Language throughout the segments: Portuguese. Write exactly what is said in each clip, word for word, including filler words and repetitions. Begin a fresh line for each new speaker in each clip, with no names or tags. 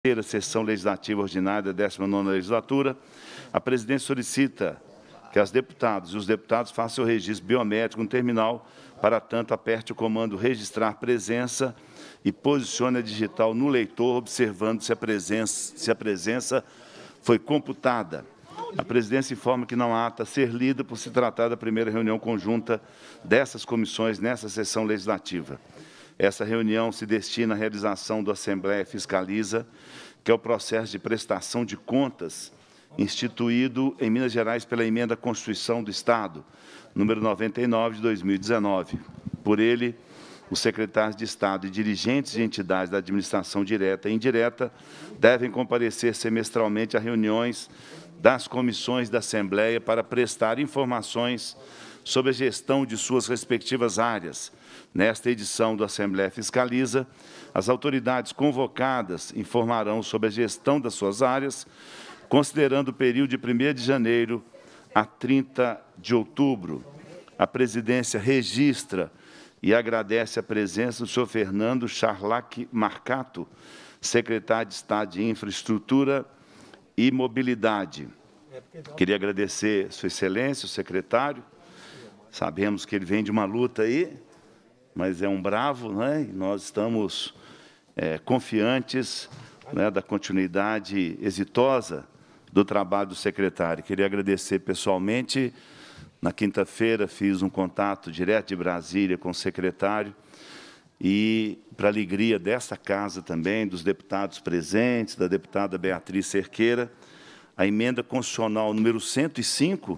terceira sessão legislativa ordinária da décima nona legislatura, a presidência solicita que as deputadas e os deputados façam o registro biométrico no terminal. Para tanto, aperte o comando registrar presença e posicione a digital no leitor, observando se a presença, se a presença foi computada. A presidência informa que não há ata a ser lida por se tratar da primeira reunião conjunta dessas comissões nessa sessão legislativa. Essa reunião se destina à realização do Assembleia Fiscaliza, que é o processo de prestação de contas instituído em Minas Gerais pela Emenda à Constituição do Estado, número noventa e nove, de dois mil e dezenove. Por ele, os secretários de Estado e dirigentes de entidades da administração direta e indireta devem comparecer semestralmente a reuniões das comissões da Assembleia para prestar informações sobre a gestão de suas respectivas áreas. Nesta edição do Assembleia Fiscaliza, as autoridades convocadas informarão sobre a gestão das suas áreas, considerando o período de primeiro de janeiro a trinta de outubro. A presidência registra e agradece a presença do senhor Fernando Charlac Marcato, secretário de Estado de Infraestrutura e Mobilidade. Queria agradecer Sua Excelência, o secretário. Sabemos que ele vem de uma luta aí, mas é um bravo, né? E nós estamos é, confiantes, né, da continuidade exitosa do trabalho do secretário. Queria agradecer pessoalmente. Na quinta-feira, fiz um contato direto de Brasília com o secretário e, para alegria dessa casa também, dos deputados presentes, da deputada Beatriz Cerqueira, a emenda constitucional número cento e cinco,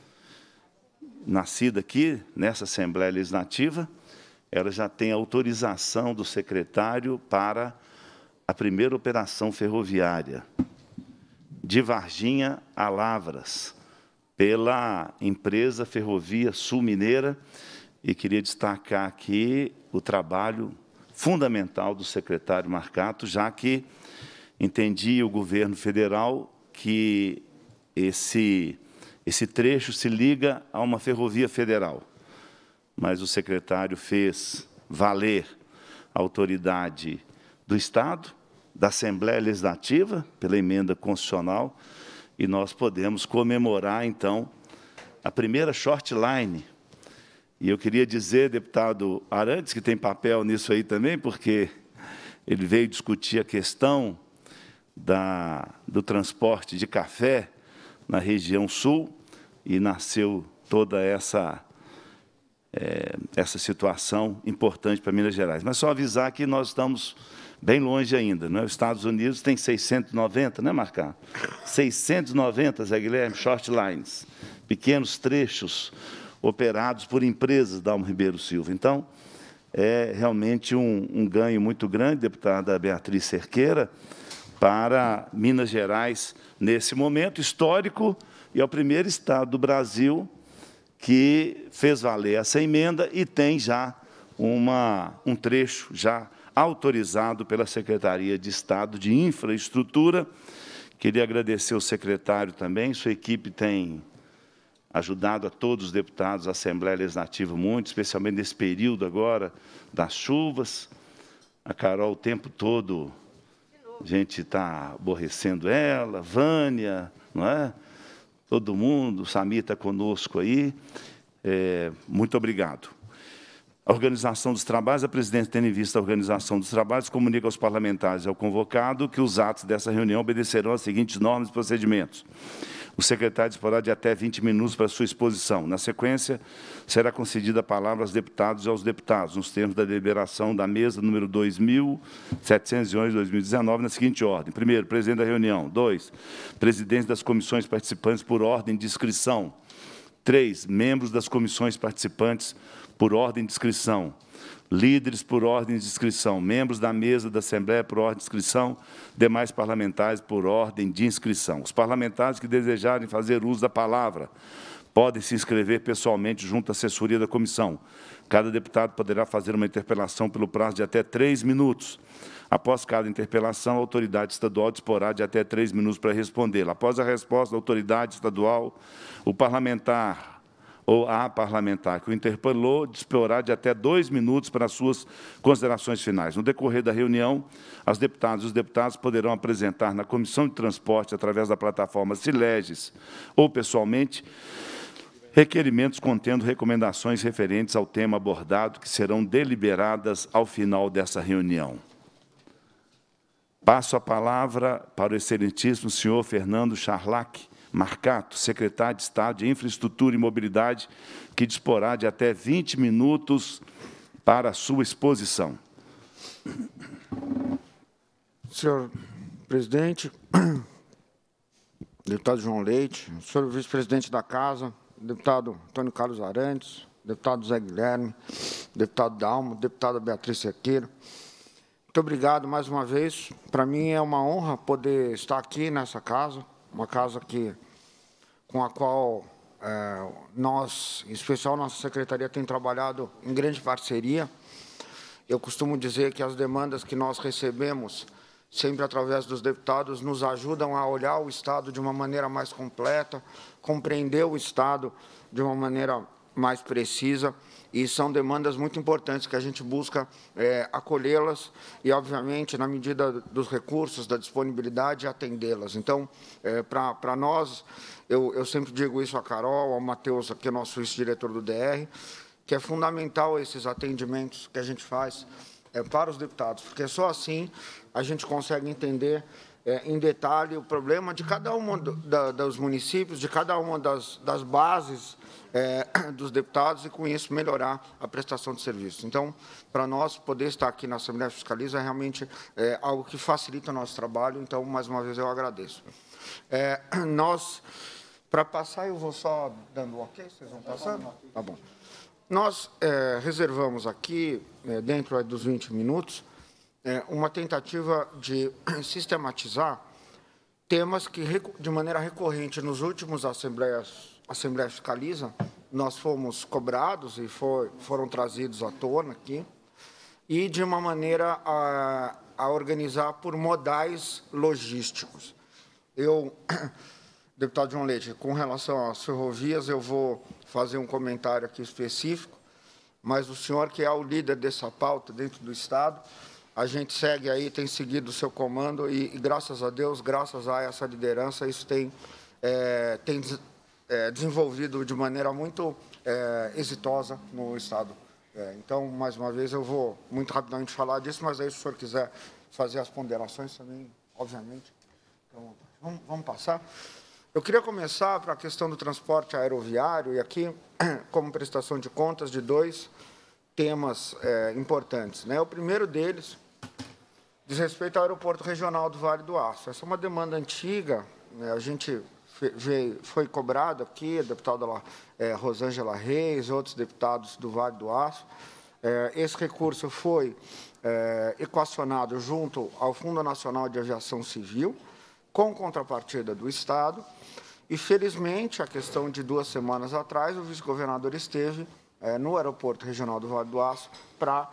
nascida aqui nessa Assembleia Legislativa, ela já tem autorização do secretário para a primeira operação ferroviária, de Varginha a Lavras, pela empresa Ferrovia Sul Mineira, e queria destacar aqui o trabalho fundamental do secretário Marcato, já que entendia o governo federal que esse, esse trecho se liga a uma ferrovia federal, mas o secretário fez valer a autoridade do Estado, da Assembleia Legislativa, pela emenda constitucional, e nós podemos comemorar, então, a primeira short line. E eu queria dizer, deputado Arantes, que tem papel nisso aí também, porque ele veio discutir a questão da, do transporte de café na região sul, e nasceu toda essa, é, essa situação importante para Minas Gerais. Mas só avisar que nós estamos bem longe ainda, não é? Os Estados Unidos tem seiscentos e noventa, né, Marcar? seiscentos e noventa, Zé Guilherme, short lines, pequenos trechos operados por empresas da Almo Ribeiro Silva. Então, é realmente um, um ganho muito grande, deputada Beatriz Cerqueira, para Minas Gerais, nesse momento histórico, e é o primeiro estado do Brasil que fez valer essa emenda e tem já uma, um trecho já autorizado pela Secretaria de Estado de Infraestrutura. Queria agradecer ao secretário também, sua equipe tem ajudado a todos os deputados da Assembleia Legislativa muito, especialmente nesse período agora das chuvas. A Carol o tempo todo, a gente está aborrecendo ela, Vânia, não é? Todo mundo, o Samir está conosco aí. É, muito obrigado. A organização dos trabalhos, a presidente, tendo em vista a organização dos trabalhos, comunica aos parlamentares e ao convocado que os atos dessa reunião obedecerão às seguintes normas e procedimentos. O secretário disporá de até vinte minutos para sua exposição. Na sequência, será concedida a palavra aos deputados e aos deputados, nos termos da deliberação da mesa número dois mil setecentos e onze, dois mil e dezenove, na seguinte ordem. Primeiro, presidente da reunião. Dois, presidente das comissões participantes por ordem de inscrição. Três, membros das comissões participantes por ordem de inscrição. Líderes por ordem de inscrição. Membros da mesa da Assembleia por ordem de inscrição. Demais parlamentares por ordem de inscrição. Os parlamentares que desejarem fazer uso da palavra podem se inscrever pessoalmente junto à assessoria da comissão. Cada deputado poderá fazer uma interpelação pelo prazo de até três minutos. Após cada interpelação, a autoridade estadual disporá de até três minutos para respondê-la. Após a resposta da autoridade estadual, o parlamentar ou a parlamentar que o interpelou disporá de até dois minutos para suas considerações finais. No decorrer da reunião, as deputadas e os deputados poderão apresentar na Comissão de Transporte, através da plataforma Sileges ou pessoalmente, requerimentos contendo recomendações referentes ao tema abordado, que serão deliberadas ao final dessa reunião. Passo a palavra para o excelentíssimo senhor Fernando Charlac Marcato, secretário de Estado de Infraestrutura e Mobilidade, que disporá de até vinte minutos para a sua exposição.
Senhor presidente, deputado João Leite, senhor vice-presidente da Casa, deputado Antônio Carlos Arantes, deputado Zé Guilherme, deputado Dalmo, deputada Beatriz Cerqueira. Muito obrigado mais uma vez. Para mim é uma honra poder estar aqui nessa casa, uma casa que, com a qual é, nós, em especial nossa secretaria, tem trabalhado em grande parceria. Eu costumo dizer que as demandas que nós recebemos, sempre através dos deputados, nos ajudam a olhar o Estado de uma maneira mais completa, compreender o Estado de uma maneira mais precisa, e são demandas muito importantes que a gente busca é, acolhê-las e, obviamente, na medida dos recursos, da disponibilidade, atendê-las. Então, é, para nós, eu, eu sempre digo isso a Carol, ao Matheus, que é nosso vice-diretor do D R, que é fundamental esses atendimentos que a gente faz é, para os deputados, porque só assim a gente consegue entender é, em detalhe o problema de cada um da, dos municípios, de cada uma das, das bases é, dos deputados e, com isso, melhorar a prestação de serviços. Então, para nós, poder estar aqui na Assembleia Fiscaliza é realmente é, algo que facilita o nosso trabalho. Então, mais uma vez, eu agradeço. É, nós, para passar, eu vou só dando ok, vocês vão passando? Tá bom. Nós é, reservamos aqui, é, dentro dos vinte minutos, é, uma tentativa de sistematizar temas que, de maneira recorrente, nos últimos Assembleias, Assembleia Fiscaliza, nós fomos cobrados e for, foram trazidos à tona aqui, e de uma maneira a, a organizar por modais logísticos. Eu, deputado João Leite, com relação às ferrovias, eu vou fazer um comentário aqui específico, mas o senhor, que é o líder dessa pauta dentro do Estado, a gente segue aí, tem seguido o seu comando e, e graças a Deus, graças a essa liderança, isso tem, é, tem é, desenvolvido de maneira muito é, exitosa no Estado. É, então, mais uma vez, eu vou muito rapidamente falar disso, mas aí, se o senhor quiser fazer as ponderações também, obviamente. Então, vamos, vamos passar. Eu queria começar para a questão do transporte aeroviário, e aqui, como prestação de contas, de dois temas é, importantes. Né? O primeiro deles diz respeito ao Aeroporto Regional do Vale do Aço. Essa é uma demanda antiga, né? A gente veio, foi cobrado aqui, a deputada lá, é, Rosângela Reis, outros deputados do Vale do Aço. É, esse recurso foi é, equacionado junto ao Fundo Nacional de Aviação Civil, com contrapartida do Estado, e, felizmente, a questão de duas semanas atrás, o vice-governador esteve é, no Aeroporto Regional do Vale do Aço para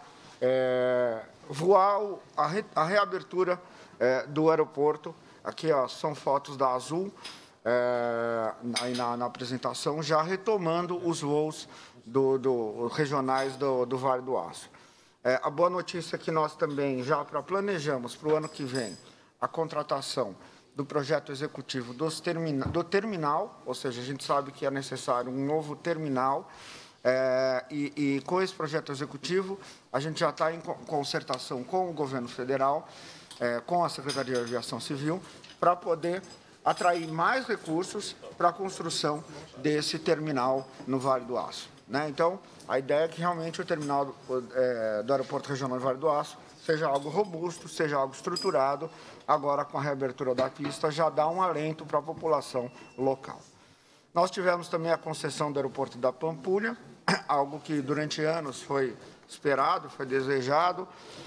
é, voar o, a, re, a reabertura é, do aeroporto. Aqui, ó, são fotos da Azul, é, aí na, na apresentação, já retomando os voos do, do, regionais do, do Vale do Aço. É, a boa notícia é que nós também já planejamos para o ano que vem a contratação do projeto executivo dos termina, do terminal, ou seja, a gente sabe que é necessário um novo terminal, é, e, e com esse projeto executivo, a gente já está em concertação com o governo federal, é, com a Secretaria de Aviação Civil, para poder atrair mais recursos para a construção desse terminal no Vale do Aço. Né? Então, a ideia é que realmente o terminal do, é, do Aeroporto Regional do Vale do Aço seja algo robusto, seja algo estruturado. Agora, com a reabertura da pista, já dá um alento para a população local. Nós tivemos também a concessão do aeroporto da Pampulha, algo que durante anos foi esperado, foi desejado,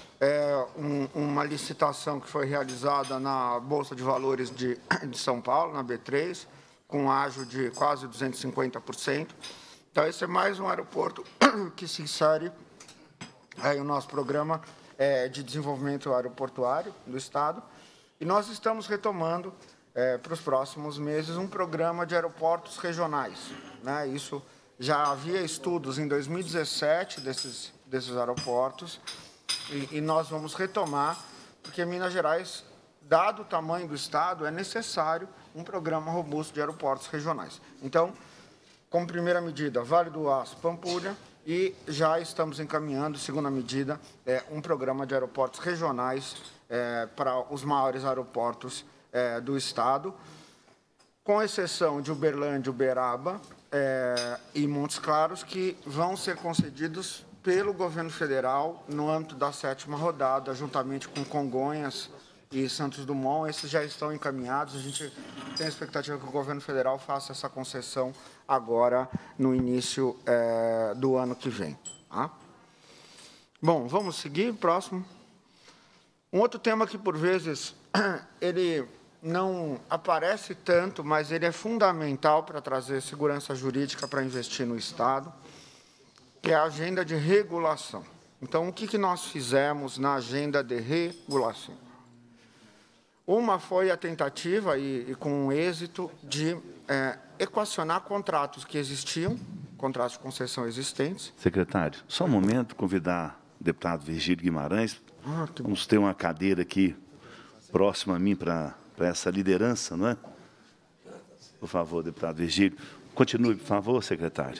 é um, uma licitação que foi realizada na Bolsa de Valores de, de São Paulo, na B três, com um ágio de quase duzentos e cinquenta por cento. Então, esse é mais um aeroporto que se insere aí o nosso programa é, de desenvolvimento aeroportuário do Estado. E nós estamos retomando, é, para os próximos meses, um programa de aeroportos regionais. Né? Isso Já havia estudos em dois mil e dezessete desses, desses aeroportos, e, e nós vamos retomar, porque Minas Gerais, dado o tamanho do Estado, é necessário um programa robusto de aeroportos regionais. Então, como primeira medida, Vale do Aço, Pampulha, e já estamos encaminhando, segunda medida, é, um programa de aeroportos regionais é, para os maiores aeroportos é, do Estado, com exceção de Uberlândia, Uberaba é, e Montes Claros, que vão ser concedidos pelo governo federal no âmbito da sétima rodada, juntamente com Congonhas e Santos Dumont. Esses já estão encaminhados. A gente tem a expectativa que o governo federal faça essa concessão agora no início é, do ano que vem. Tá? Bom, vamos seguir. Próximo. Um outro tema que, por vezes, ele não aparece tanto, mas ele é fundamental para trazer segurança jurídica para investir no Estado, que é a agenda de regulação. Então, o que, que nós fizemos na agenda de regulação? Uma foi a tentativa, e, e com êxito, de é, equacionar contratos que existiam, contratos de concessão existentes.
Secretário, só um momento, convidar o deputado Virgílio Guimarães. Ah, que... Vamos ter uma cadeira aqui próxima a mim para essa liderança, não é? Por favor, deputado Virgílio. Continue, por favor, secretário.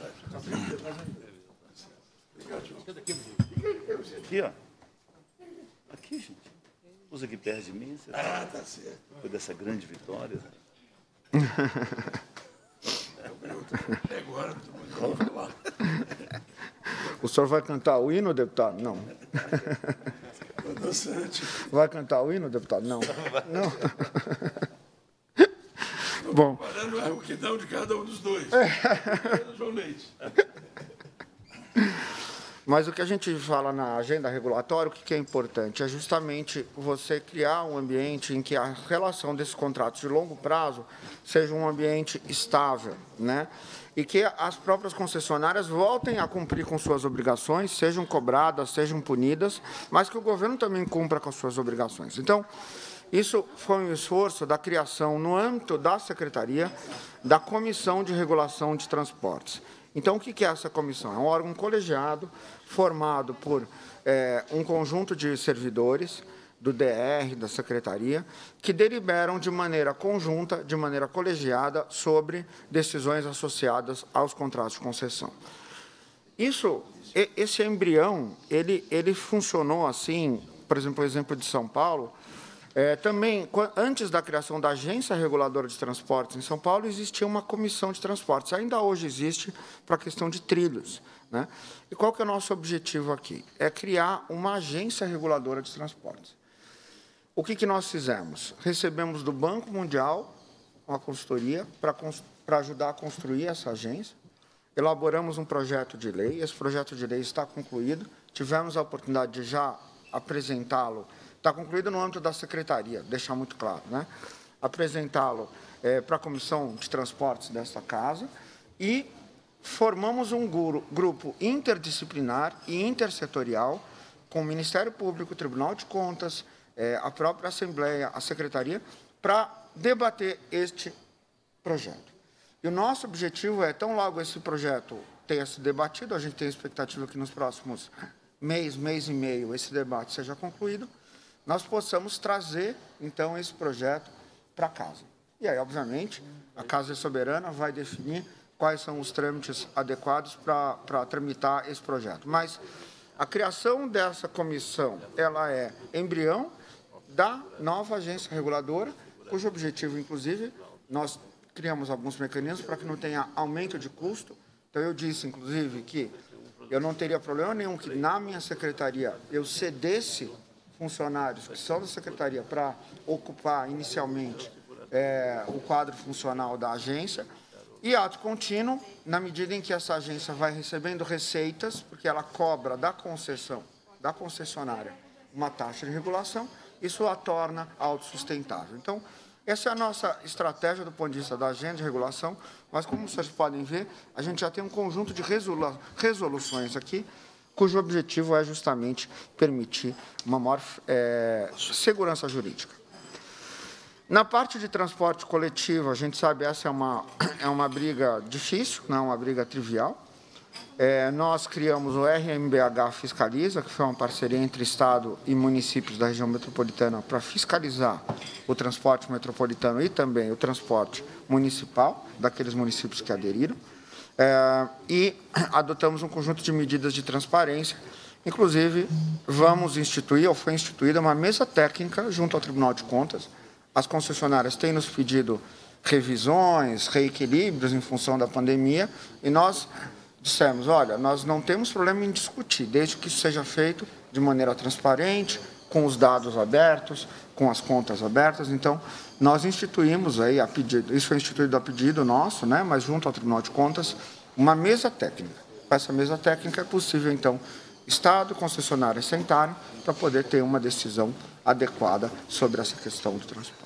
Aqui, ó. Aqui, gente. Usa aqui perto de mim. Você ah, tá certo. Foi dessa grande vitória.
Agora, o senhor vai cantar o hino, deputado? Não. Vai cantar o hino, deputado? Não. Não. Bom.
Comparando o que dão de cada um dos dois. João Leite.
Mas o que a gente fala na agenda regulatória, o que é importante? É justamente você criar um ambiente em que a relação desses contratos de longo prazo seja um ambiente estável, né? E que as próprias concessionárias voltem a cumprir com suas obrigações, sejam cobradas, sejam punidas, mas que o governo também cumpra com as suas obrigações. Então, isso foi um esforço da criação, no âmbito da Secretaria, da Comissão de Regulação de Transportes. Então, o que é essa comissão? É um órgão colegiado, formado por é, um conjunto de servidores do D R, da Secretaria, que deliberam de maneira conjunta, de maneira colegiada, sobre decisões associadas aos contratos de concessão. Isso, esse embrião, ele, ele funcionou assim, por exemplo, o exemplo de São Paulo. É, também, antes da criação da Agência Reguladora de Transportes em São Paulo, existia uma comissão de transportes. Ainda hoje existe para a questão de trilhos, né? E qual que é o nosso objetivo aqui? É criar uma agência reguladora de transportes. O que, que nós fizemos? Recebemos do Banco Mundial uma consultoria para para ajudar a construir essa agência. Elaboramos um projeto de lei. Esse projeto de lei está concluído. Tivemos a oportunidade de já apresentá-lo. Está concluído no âmbito da Secretaria, deixar muito claro, né? Apresentá-lo é, para a Comissão de Transportes desta Casa e formamos um grupo interdisciplinar e intersetorial com o Ministério Público, o Tribunal de Contas, é, a própria Assembleia, a Secretaria, para debater este projeto. E o nosso objetivo é, tão logo esse projeto tenha sido debatido, a gente tem a expectativa que nos próximos mês, mês e meio, esse debate seja concluído, nós possamos trazer, então, esse projeto para casa. E aí, obviamente, a Casa Soberana vai definir quais são os trâmites adequados para, para tramitar esse projeto. Mas a criação dessa comissão, ela é embrião da nova agência reguladora, cujo objetivo, inclusive, nós criamos alguns mecanismos para que não tenha aumento de custo. Então, eu disse, inclusive, que eu não teria problema nenhum que, na minha secretaria, eu cedesse funcionários que são da Secretaria para ocupar inicialmente é, o quadro funcional da agência e ato contínuo, na medida em que essa agência vai recebendo receitas, porque ela cobra da concessão, da concessionária, uma taxa de regulação, isso a torna autossustentável. Então, essa é a nossa estratégia do ponto de vista da agenda de regulação, mas como vocês podem ver, a gente já tem um conjunto de resolu- resoluções aqui, cujo objetivo é justamente permitir uma maior é, segurança jurídica. Na parte de transporte coletivo, a gente sabe essa é uma, é uma briga difícil, não é uma briga trivial. É, nós criamos o R M B H Fiscaliza, que foi uma parceria entre Estado e municípios da região metropolitana para fiscalizar o transporte metropolitano e também o transporte municipal, daqueles municípios que aderiram. É, e adotamos um conjunto de medidas de transparência. Inclusive, vamos instituir, ou foi instituída, uma mesa técnica junto ao Tribunal de Contas. As concessionárias têm nos pedido revisões, reequilíbrios em função da pandemia, e nós dissemos, olha, nós não temos problema em discutir, desde que isso seja feito de maneira transparente, com os dados abertos, com as contas abertas. Então, nós instituímos aí, a pedido, isso foi instituído a pedido nosso, né, mas junto ao Tribunal de Contas, uma mesa técnica. Com essa mesa técnica é possível, então, Estado e concessionárias sentarem para poder ter uma decisão adequada sobre essa questão do transporte.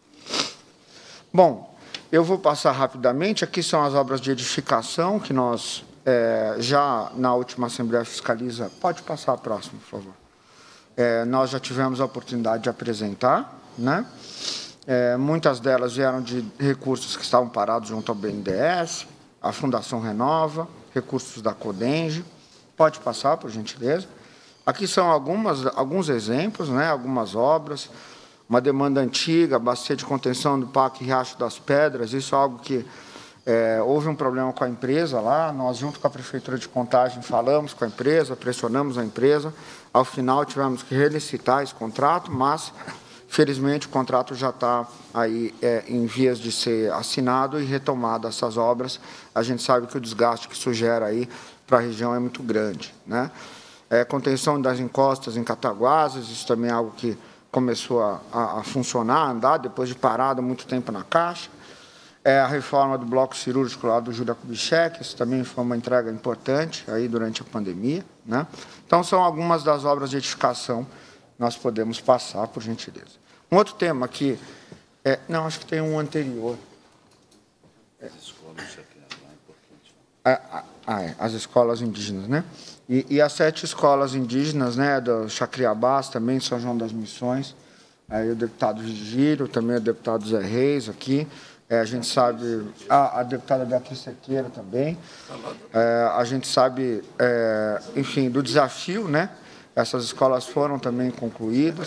Bom, eu vou passar rapidamente. Aqui são as obras de edificação que nós, é, já na última Assembleia Fiscaliza... Pode passar a próxima, por favor. É, nós já tivemos a oportunidade de apresentar, né? É, muitas delas vieram de recursos que estavam parados junto ao B N D E S, a Fundação Renova, recursos da Codenge. Pode passar, por gentileza. Aqui são algumas, alguns exemplos, né, algumas obras, uma demanda antiga, bacia de contenção do Parque Riacho das Pedras, isso é algo que é, houve um problema com a empresa lá, nós, junto com a Prefeitura de Contagem, falamos com a empresa, pressionamos a empresa, ao final tivemos que relicitar esse contrato, mas, felizmente, o contrato já está aí é, em vias de ser assinado e retomado essas obras. A gente sabe que o desgaste que isso gera aí para a região é muito grande, né? É, contenção das encostas em Cataguases, isso também é algo que começou a, a, a funcionar, a andar, depois de parado muito tempo na Caixa. É, a reforma do bloco cirúrgico lá do Júlia Kubitschek, isso também foi uma entrega importante aí durante a pandemia, né? Então, são algumas das obras de edificação que nós podemos passar, por gentileza. Um outro tema que... É, não, acho que tem um anterior. É, ah, ah, é, as escolas indígenas, né? E, e as sete escolas indígenas, né, do Chacriabás, também, São João das Missões, aí o deputado Vigílio, também o deputado Zé Reis aqui, é, a gente sabe, a, a deputada Beatriz Sequeira também, é, a gente sabe, é, enfim, do desafio, né? Essas escolas foram também concluídas.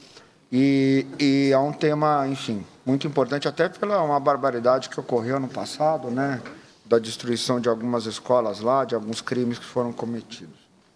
E, e é um tema, enfim, muito importante, até pela uma barbaridade que ocorreu no passado, né? Da destruição de algumas escolas lá, de alguns crimes que foram cometidos.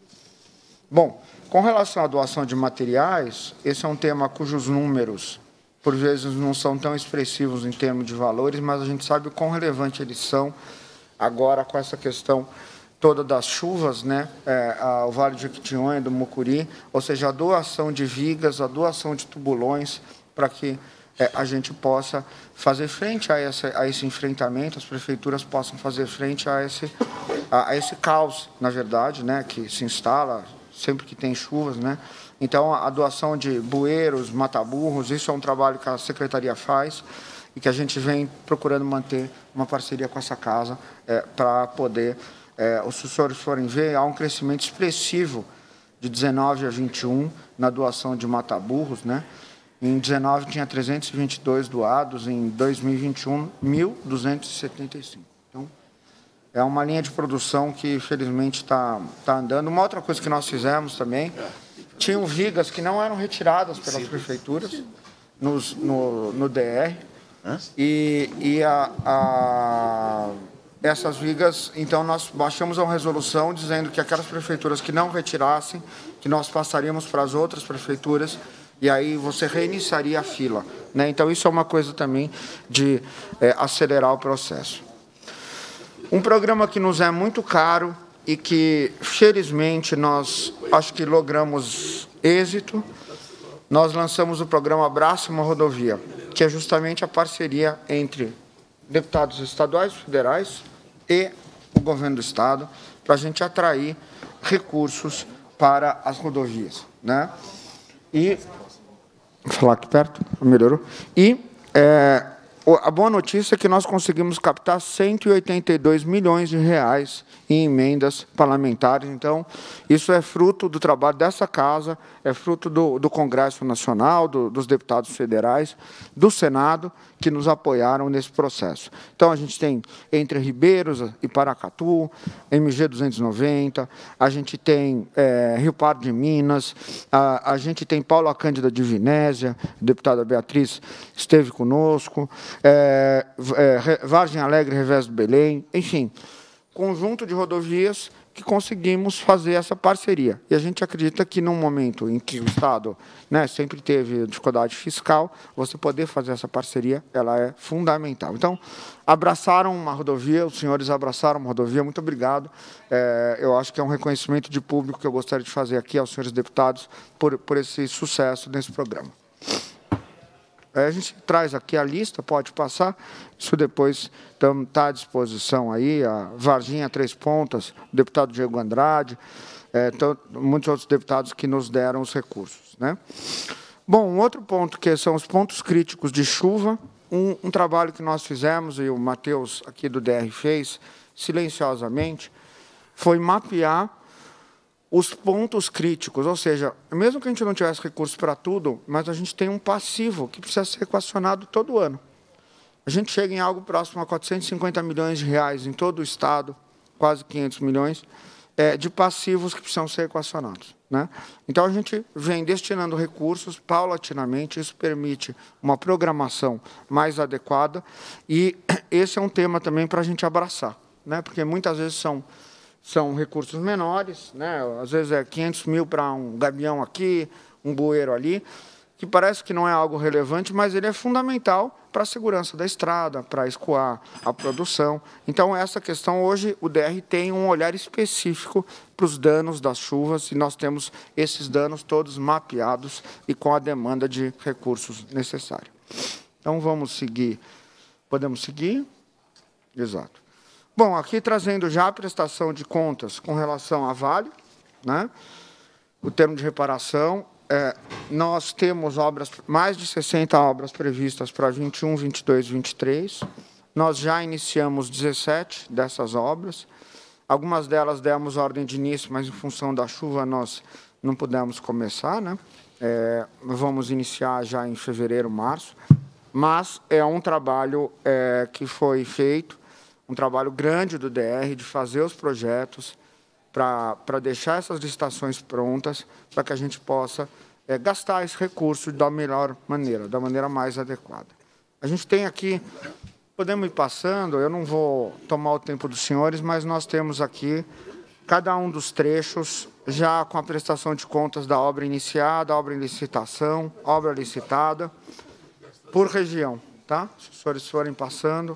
Bom, com relação à doação de materiais, esse é um tema cujos números, por vezes, não são tão expressivos em termos de valores, mas a gente sabe o quão relevante eles são agora com essa questão toda das chuvas, né? É, a, o Vale do Jequitinhonha, do Mucuri, ou seja, a doação de vigas, a doação de tubulões, para que É, a gente possa fazer frente a esse, a esse enfrentamento, as prefeituras possam fazer frente a esse, a, a esse caos, na verdade, né, que se instala sempre que tem chuvas, né? Então, a doação de bueiros, mataburros, isso é um trabalho que a Secretaria faz e que a gente vem procurando manter uma parceria com essa casa é, para poder, é, os senhores forem ver, há um crescimento expressivo de dezenove a vinte e um na doação de mataburros, né? Em dezenove tinha trezentos e vinte e dois doados, em dois mil e vinte e um, mil duzentos e setenta e cinco. Então, é uma linha de produção que, felizmente, está tá andando. Uma outra coisa que nós fizemos também, tinham vigas que não eram retiradas pelas prefeituras nos, no, no D R, e, e a, a, essas vigas, então, nós baixamos uma resolução dizendo que aquelas prefeituras que não retirassem, que nós passaríamos para as outras prefeituras, e aí você reiniciaria a fila, né? Então, isso é uma coisa também de é, acelerar o processo. Um programa que nos é muito caro e que, felizmente, nós acho que logramos êxito, nós lançamos o programa Abraça uma Rodovia, que é justamente a parceria entre deputados estaduais, federais e o governo do Estado, para a gente atrair recursos para as rodovias, né? E... Vou falar aqui perto, melhorou. E é, a boa notícia é que nós conseguimos captar cento e oitenta e dois milhões de reais em emendas parlamentares. Então, isso é fruto do trabalho dessa casa, é fruto do, do Congresso Nacional, do, dos deputados federais, do Senado, que nos apoiaram nesse processo. Então, a gente tem Entre Ribeiros e Paracatu, M G duzentos e noventa, a gente tem é, Rio Pardo de Minas, a, a gente tem Paula Cândida de Vinésia, a deputada Beatriz esteve conosco, é, é, Vargem Alegre, Revés do Belém, enfim, conjunto de rodovias que conseguimos fazer essa parceria. E a gente acredita que, num momento em que o Estado, né, sempre teve dificuldade fiscal, você poder fazer essa parceria, ela é fundamental. Então, abraçaram uma rodovia, os senhores abraçaram uma rodovia, muito obrigado. É, eu acho que é um reconhecimento de público que eu gostaria de fazer aqui aos senhores deputados por, por esse sucesso nesse programa. A gente traz aqui a lista, pode passar, isso depois está à disposição aí, a Varginha Três Pontas, o deputado Diego Andrade, é, então, muitos outros deputados que nos deram os recursos, né? Bom, um outro ponto que são os pontos críticos de chuva, um, um trabalho que nós fizemos, e o Matheus aqui do D R fez, silenciosamente, foi mapear os pontos críticos, ou seja, mesmo que a gente não tivesse recursos para tudo, mas a gente tem um passivo que precisa ser equacionado todo ano. A gente chega em algo próximo a quatrocentos e cinquenta milhões de reais em todo o Estado, quase quinhentos milhões, é, de passivos que precisam ser equacionados, né? Então, a gente vem destinando recursos paulatinamente, isso permite uma programação mais adequada, e esse é um tema também para a gente abraçar, né? Porque muitas vezes são... São recursos menores, né? Às vezes é quinhentos mil para um gabião aqui, um bueiro ali, que parece que não é algo relevante, mas ele é fundamental para a segurança da estrada, para escoar a produção. Então, essa questão, hoje, o D R tem um olhar específico para os danos das chuvas, e nós temos esses danos todos mapeados e com a demanda de recursos necessária. Então, vamos seguir. Podemos seguir? Exato. Bom, aqui trazendo já a prestação de contas com relação à Vale, né? O termo de reparação, é, nós temos obras, mais de sessenta obras previstas para vinte e um, vinte e dois, vinte e três. Nós já iniciamos dezessete dessas obras. Algumas delas demos ordem de início, mas em função da chuva nós não pudemos começar, né? É, vamos iniciar já em fevereiro, março. Mas é um trabalho é, que foi feito, um trabalho grande do D R de fazer os projetos para para deixar essas licitações prontas, para que a gente possa é, gastar esse recurso da melhor maneira, da maneira mais adequada. A gente tem aqui, podemos ir passando, eu não vou tomar o tempo dos senhores, mas nós temos aqui cada um dos trechos já com a prestação de contas da obra iniciada, obra em licitação, obra licitada, por região, tá? Se os senhores forem passando.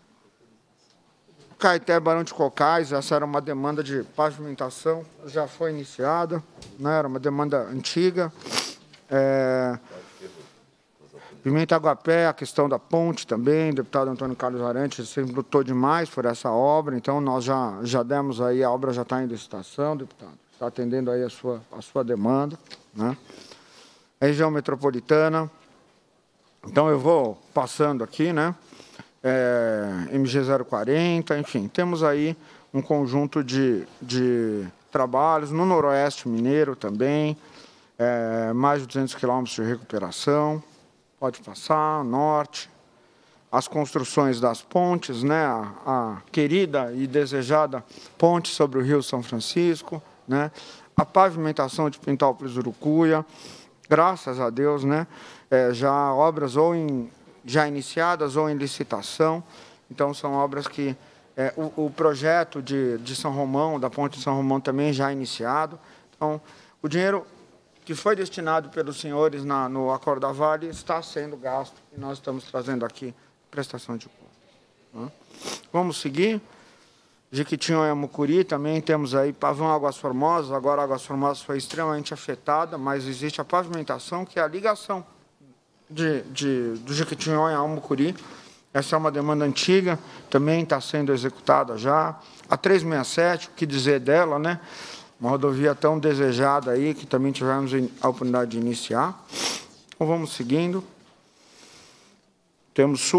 Caeté, Barão de Cocais, essa era uma demanda de pavimentação, já foi iniciada, né? Era uma demanda antiga. É... Pimenta Aguapé, a questão da ponte também, o deputado Antônio Carlos Arantes sempre lutou demais por essa obra, então nós já, já demos aí, a obra já está em licitação, deputado, está atendendo aí a sua, a sua demanda, né? A região metropolitana, então eu vou passando aqui, né? É, M G zero quarenta, enfim, temos aí um conjunto de, de trabalhos, no Noroeste Mineiro também, é, mais de duzentos quilômetros de recuperação, pode passar, norte, as construções das pontes, né, a, a querida e desejada ponte sobre o Rio São Francisco, né, a pavimentação de Pintópolis Urucuia, graças a Deus, né, é, já obras ou em já iniciadas ou em licitação. Então, são obras que... É, o, o projeto de, de São Romão, da ponte de São Romão, também já iniciado. Então, o dinheiro que foi destinado pelos senhores na, no Acordo da Vale está sendo gasto, e nós estamos trazendo aqui prestação de contas. Vamos seguir. Jequitinhonha, Mucuri, também temos aí Pavão, Águas Formosas. Agora, Águas Formosas foi extremamente afetada, mas existe a pavimentação, que é a ligação De, de, do Jequitinhonha ao Mucuri. Essa é uma demanda antiga, também está sendo executada já. A trezentos e sessenta e sete, o que dizer dela, né? Uma rodovia tão desejada aí, que também tivemos a oportunidade de iniciar. Então, vamos seguindo. Temos Sul,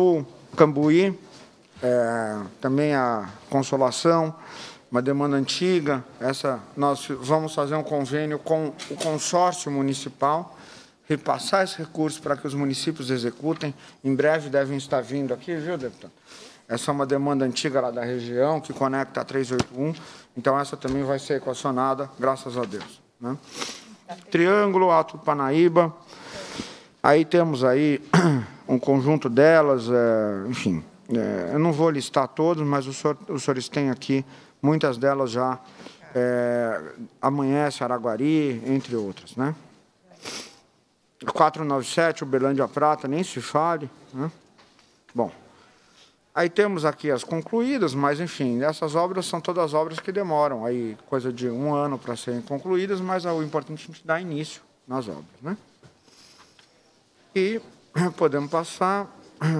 Cambuí, é, também a Consolação, uma demanda antiga. Essa, nós vamos fazer um convênio com o consórcio municipal, repassar esse recurso para que os municípios executem. Em breve devem estar vindo aqui, viu, deputado? Essa é uma demanda antiga lá da região, que conecta a trezentos e oitenta e um. Então, essa também vai ser equacionada, graças a Deus, né? Triângulo, Alto Panaíba. Aí temos aí um conjunto delas, é, enfim, é, eu não vou listar todos, mas os, senhor, os senhores têm aqui, muitas delas já, é, Amanhece, Araguari, entre outras, né? quatrocentos e noventa e sete, Uberlândia Prata, nem se fale, né? Bom, aí temos aqui as concluídas, mas, enfim, essas obras são todas obras que demoram aí coisa de um ano para serem concluídas, mas o importante é a gente dar início nas obras, né? E podemos passar.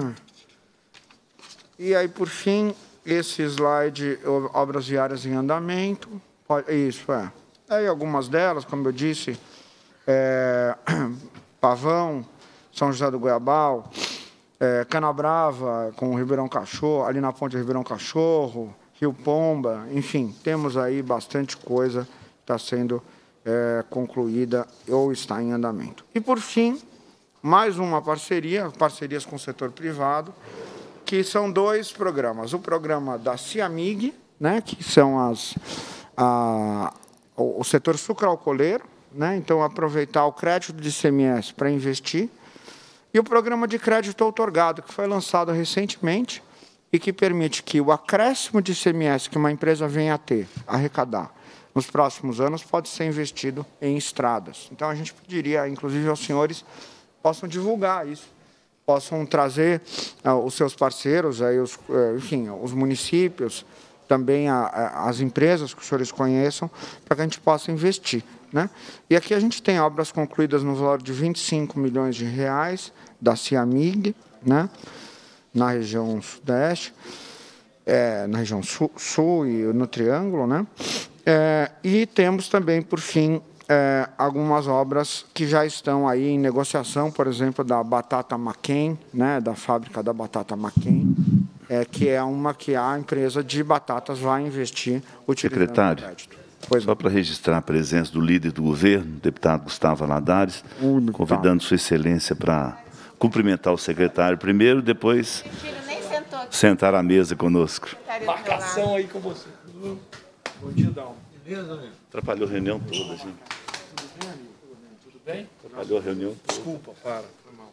E aí, por fim, esse slide, obras viárias em andamento. Isso, é. Aí algumas delas, como eu disse, é, Pavão, São José do Goiabal, é, Canabrava com Ribeirão Cachorro, ali na ponte Ribeirão Cachorro, Rio Pomba, enfim, temos aí bastante coisa que está sendo é, concluída ou está em andamento. E, por fim, mais uma parceria, parcerias com o setor privado, que são dois programas. O programa da Ciamig, né, que são as, a, o, o setor sucroalcooleiro, né, então aproveitar o crédito de I C M S para investir, e o programa de crédito outorgado, que foi lançado recentemente e que permite que o acréscimo de I C M S que uma empresa venha a ter, arrecadar, nos próximos anos, pode ser investido em estradas. Então, a gente pediria, inclusive, aos senhores possam divulgar isso, possam trazer uh, os seus parceiros, aí os, uh, enfim, os municípios, também a, a, as empresas que os senhores conheçam, para que a gente possa investir, né? E aqui a gente tem obras concluídas no valor de vinte e cinco milhões de reais, da Ciamig, né? Na região sudeste, é, na região sul, sul e no Triângulo, né? É, e temos também, por fim, É, algumas obras que já estão aí em negociação, por exemplo, da Batata McCain, né, da fábrica da Batata McCain, é, que é uma que a empresa de batatas vai investir utilizando
Secretário,
crédito. Pois
só para registrar a presença do líder do governo, deputado Gustavo Valadares, uh, convidando Sua Excelência para cumprimentar o secretário primeiro, depois sentar à mesa conosco.
Marcação aí com você. Bom dia, Dalmo. Beleza, amigo?
Atrapalhou a reunião toda, gente.
Tudo bem?
Atrapalhou a reunião toda.
Desculpa, para. Foi mal.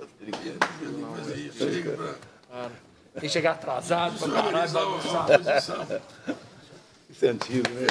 Para. Tem que chegar atrasado para parar de bagunçar.
Isso é antigo, né?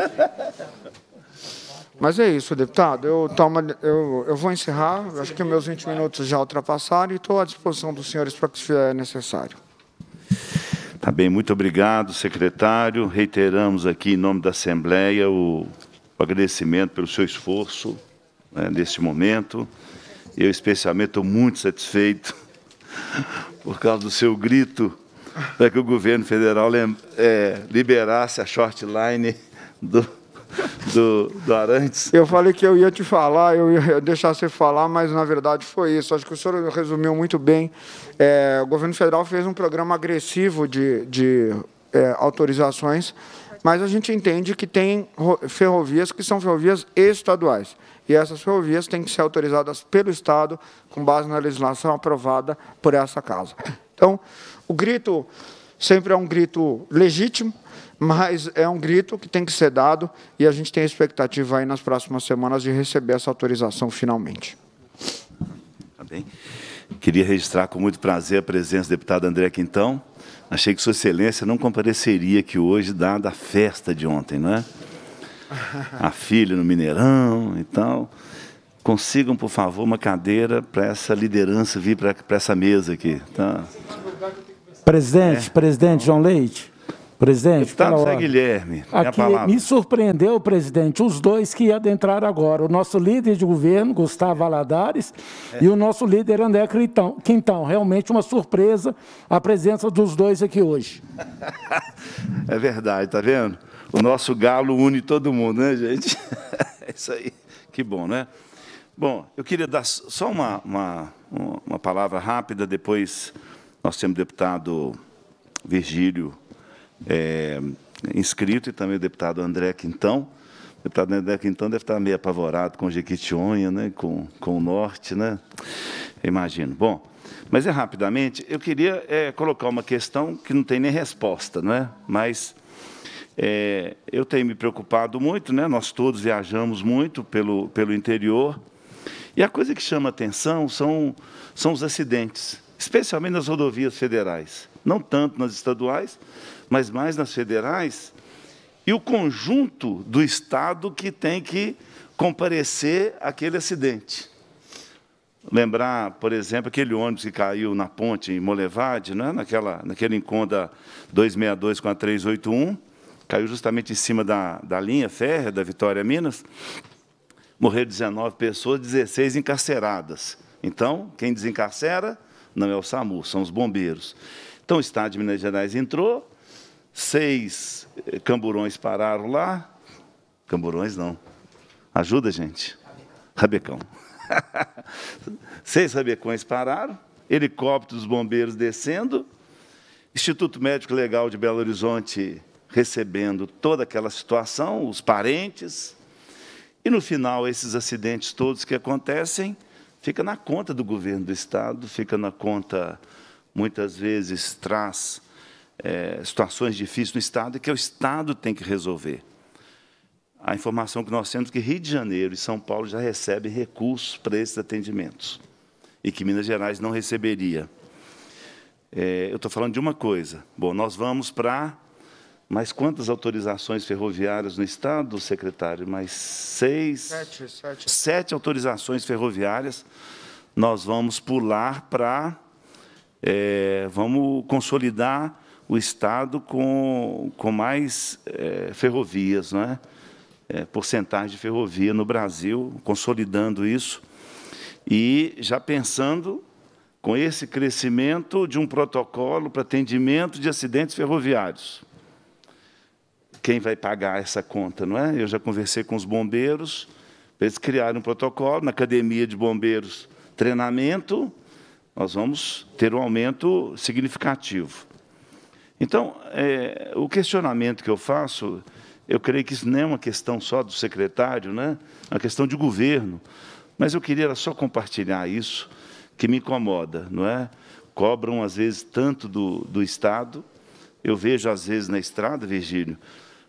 Mas é isso, deputado. Eu, tomo, eu, eu vou encerrar. Acho que meus vinte minutos já ultrapassaram e estou à disposição dos senhores para o que for necessário.
Tá bem, muito obrigado, secretário. Reiteramos aqui, em nome da Assembleia, o, o agradecimento pelo seu esforço, né, neste momento. Eu, especialmente, estou muito satisfeito por causa do seu grito para que o governo federal é, liberasse a shortline do, do, do Arantes.
Eu falei que eu ia te falar, eu ia deixar você falar, mas, na verdade, foi isso. Acho que o senhor resumiu muito bem. É, o governo federal fez um programa agressivo de, de é, autorizações, mas a gente entende que tem ferrovias que são ferrovias estaduais. E essas ferrovias têm que ser autorizadas pelo Estado, com base na legislação aprovada por essa casa. Então, o grito sempre é um grito legítimo, mas é um grito que tem que ser dado e a gente tem a expectativa aí nas próximas semanas de receber essa autorização finalmente.
Tá bem. Queria registrar com muito prazer a presença do deputado André Quintão. Achei que Sua Excelência não compareceria aqui hoje, dada a festa de ontem, não é? A filha no Mineirão e tal. Consigam, por favor, uma cadeira para essa liderança vir para essa mesa aqui. Tá?
Presidente, é. presidente João Leite. Presidente,
deputado Zé Guilherme,
aqui me surpreendeu, presidente, os dois que adentraram agora, o nosso líder de governo, Gustavo Valadares, é. e o nosso líder André Quintão. Quintão. Realmente uma surpresa a presença dos dois aqui hoje.
É verdade, tá vendo? O nosso galo une todo mundo, né, gente? É isso aí, que bom, né? Bom, eu queria dar só uma, uma, uma palavra rápida, depois Nós temos o deputado Virgílio é, inscrito e também o deputado André Quintão. O deputado André Quintão deve estar meio apavorado com Jequitinhonha, né, com, com o norte, né? Imagino. Bom, mas é rapidamente, eu queria é, colocar uma questão que não tem nem resposta, não é? Mas é, eu tenho me preocupado muito, né? Nós todos viajamos muito pelo, pelo interior, e a coisa que chama atenção são, são os acidentes, especialmente nas rodovias federais. Não tanto nas estaduais, mas mais nas federais, e o conjunto do Estado que tem que comparecer àquele acidente. Lembrar, por exemplo, aquele ônibus que caiu na ponte em Molevade, né? Naquela, naquele Enconda duzentos e sessenta e dois com a trezentos e oitenta e um, caiu justamente em cima da, da linha férrea da Vitória Minas, morreram dezenove pessoas, dezesseis encarceradas. Então, quem desencarcera não é o SAMU, são os bombeiros. Então, o Estado de Minas Gerais entrou, seis camburões pararam lá. Camburões, não. Ajuda, gente. Rabecão. Seis rabecões pararam, helicópteros, bombeiros descendo, Instituto Médico Legal de Belo Horizonte recebendo toda aquela situação, os parentes, e, no final, esses acidentes todos que acontecem, fica na conta do governo do Estado, fica na conta, muitas vezes, traz é, situações difíceis no Estado, e que o Estado tem que resolver. A informação que nós temos é que Rio de Janeiro e São Paulo já recebem recursos para esses atendimentos, e que Minas Gerais não receberia. É, eu estou falando de uma coisa. Bom, nós vamos para... mais quantas autorizações ferroviárias no Estado, secretário? Mais seis... Sete, sete. Sete autorizações ferroviárias. Nós vamos pular para... É, vamos consolidar o Estado com, com mais é, ferrovias, não é? É, porcentagem de ferrovia no Brasil, consolidando isso, e já pensando com esse crescimento de um protocolo para atendimento de acidentes ferroviários. Quem vai pagar essa conta, não é? Eu já conversei com os bombeiros, eles criaram um protocolo, na Academia de Bombeiros, treinamento, nós vamos ter um aumento significativo. Então, é, o questionamento que eu faço... Eu creio que isso não é uma questão só do secretário, né? É uma questão de governo. Mas eu queria só compartilhar isso, que me incomoda, não é? Cobram, às vezes, tanto do, do Estado. Eu vejo, às vezes, na estrada, Virgílio,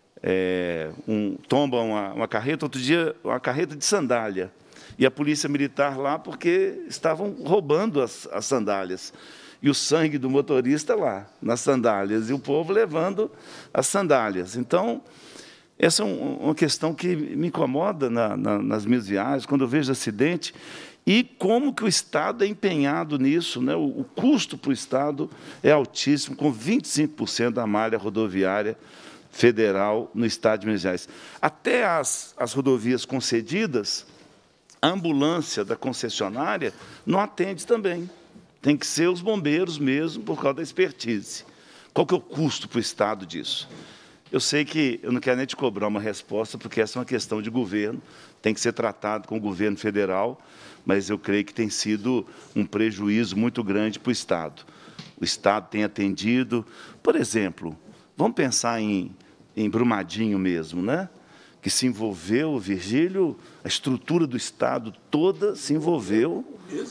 é, um, tomba uma, uma carreta, outro dia, uma carreta de sandália. E a polícia militar lá, porque estavam roubando as, as sandálias. E o sangue do motorista lá, nas sandálias, e o povo levando as sandálias. Então... essa é uma questão que me incomoda na, na, nas minhas viagens, quando eu vejo acidente, e como que o Estado é empenhado nisso, né? O, o custo para o Estado é altíssimo, com vinte e cinco por cento da malha rodoviária federal no Estado de Minas Gerais. Até as, as rodovias concedidas, a ambulância da concessionária não atende também. Tem que ser os bombeiros mesmo, por causa da expertise. Qual que é o custo para o Estado disso? Eu sei que eu não quero nem te cobrar uma resposta, porque essa é uma questão de governo, tem que ser tratado com o governo federal, mas eu creio que tem sido um prejuízo muito grande para o Estado. O Estado tem atendido, por exemplo, vamos pensar em, em Brumadinho mesmo, né? Que se envolveu, Virgílio, a estrutura do Estado toda se envolveu.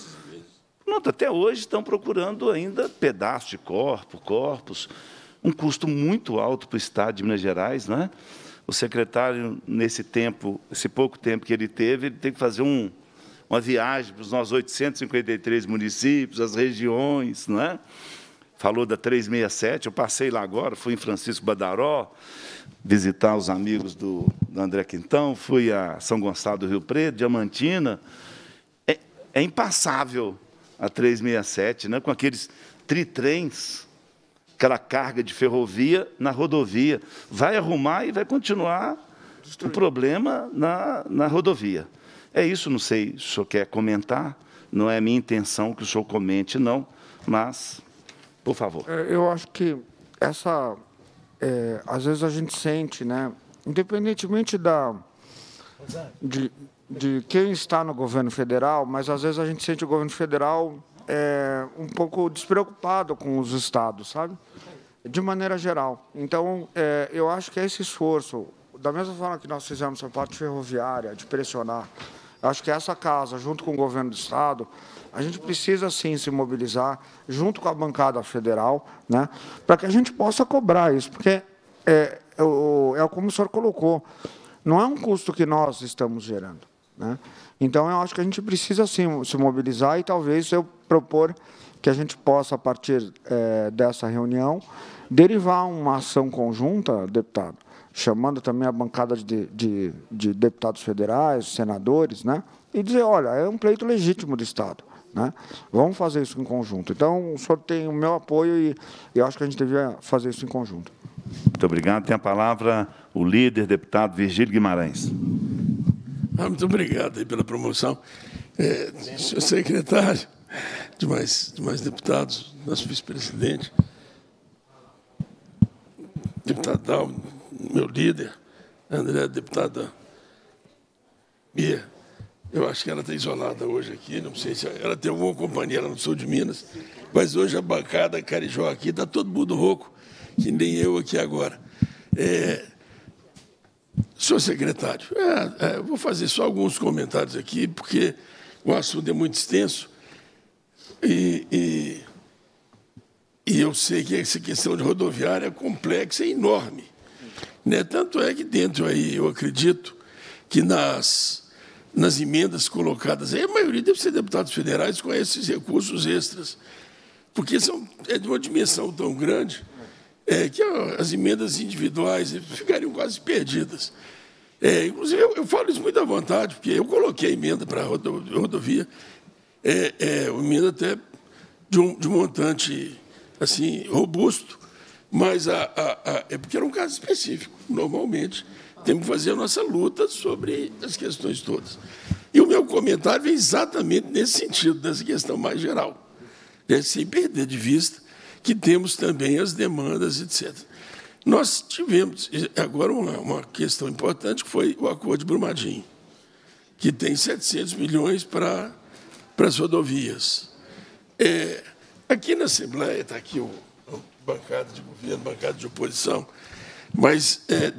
Pronto, até hoje estão procurando ainda pedaços de corpo, corpos, um custo muito alto para o Estado de Minas Gerais, não é? O secretário, nesse tempo, esse pouco tempo que ele teve, ele tem que fazer um, uma viagem para os nossos oitocentos e cinquenta e três municípios, as regiões, não é? Falou da trezentos e sessenta e sete, eu passei lá agora, fui em Francisco Badaró, visitar os amigos do, do André Quintão, fui a São Gonçalo do Rio Preto, Diamantina. É, é impassável a trezentos e sessenta e sete, né? Com aqueles tritrens, aquela carga de ferrovia na rodovia. Vai arrumar e vai continuar o problema na, na rodovia. É isso, não sei se o senhor quer comentar, não é minha intenção que o senhor comente, não, mas, por favor.
Eu acho que essa, é, às vezes a gente sente, né, independentemente da, de, de quem está no governo federal, mas às vezes a gente sente o governo federal é, um pouco despreocupado com os estados, sabe? De maneira geral. Então, é, eu acho que esse esforço, da mesma forma que nós fizemos a parte ferroviária, de pressionar, acho que essa casa, junto com o governo do estado, a gente precisa, sim, se mobilizar, junto com a bancada federal, né, para que a gente possa cobrar isso, porque, é, é, o, é como o senhor colocou, não é um custo que nós estamos gerando, né? Então, eu acho que a gente precisa, sim, se mobilizar e, talvez, eu propor que a gente possa, a partir é, dessa reunião, derivar uma ação conjunta, deputado, chamando também a bancada de, de, de deputados federais, senadores, né, e dizer, olha, é um pleito legítimo do Estado, né, vamos fazer isso em conjunto. Então, o senhor tem o meu apoio e eu acho que a gente devia fazer isso em conjunto.
Muito obrigado. Tem a palavra o líder, deputado Virgílio Guimarães.
Ah, muito obrigado aí pela promoção. É, senhor secretário, demais, demais deputados, nosso vice-presidente, deputado Dalmo, meu líder, André, deputada Bia, eu acho que ela está isolada hoje aqui, não sei se ela tem alguma companhia lá no sul de Minas, mas hoje a bancada Carijó aqui está todo mundo rouco, que nem eu aqui agora. É, senhor secretário, é, é, eu vou fazer só alguns comentários aqui, porque o assunto é muito extenso e, e, e eu sei que essa questão de rodoviária é complexa e enorme. Né? Tanto é que dentro aí, eu acredito que nas, nas emendas colocadas aí, a maioria deve ser deputados federais com esses recursos extras, porque são, é de uma dimensão tão grande é, que as emendas individuais ficariam quase perdidas. É, inclusive, eu, eu falo isso muito à vontade, porque eu coloquei a emenda para a rodovia, é, é, uma emenda até de um, de um montante assim, robusto, mas a, a, a, é porque era um caso específico. Normalmente, temos que fazer a nossa luta sobre as questões todas. E o meu comentário vem exatamente nesse sentido, nessa questão mais geral, né, sem perder de vista que temos também as demandas, etcétera. Nós tivemos agora uma, uma questão importante, que foi o acordo de Brumadinho, que tem setecentos milhões para, para as rodovias. É, aqui na Assembleia, está aqui o, o bancada de governo, bancada de oposição, mas é,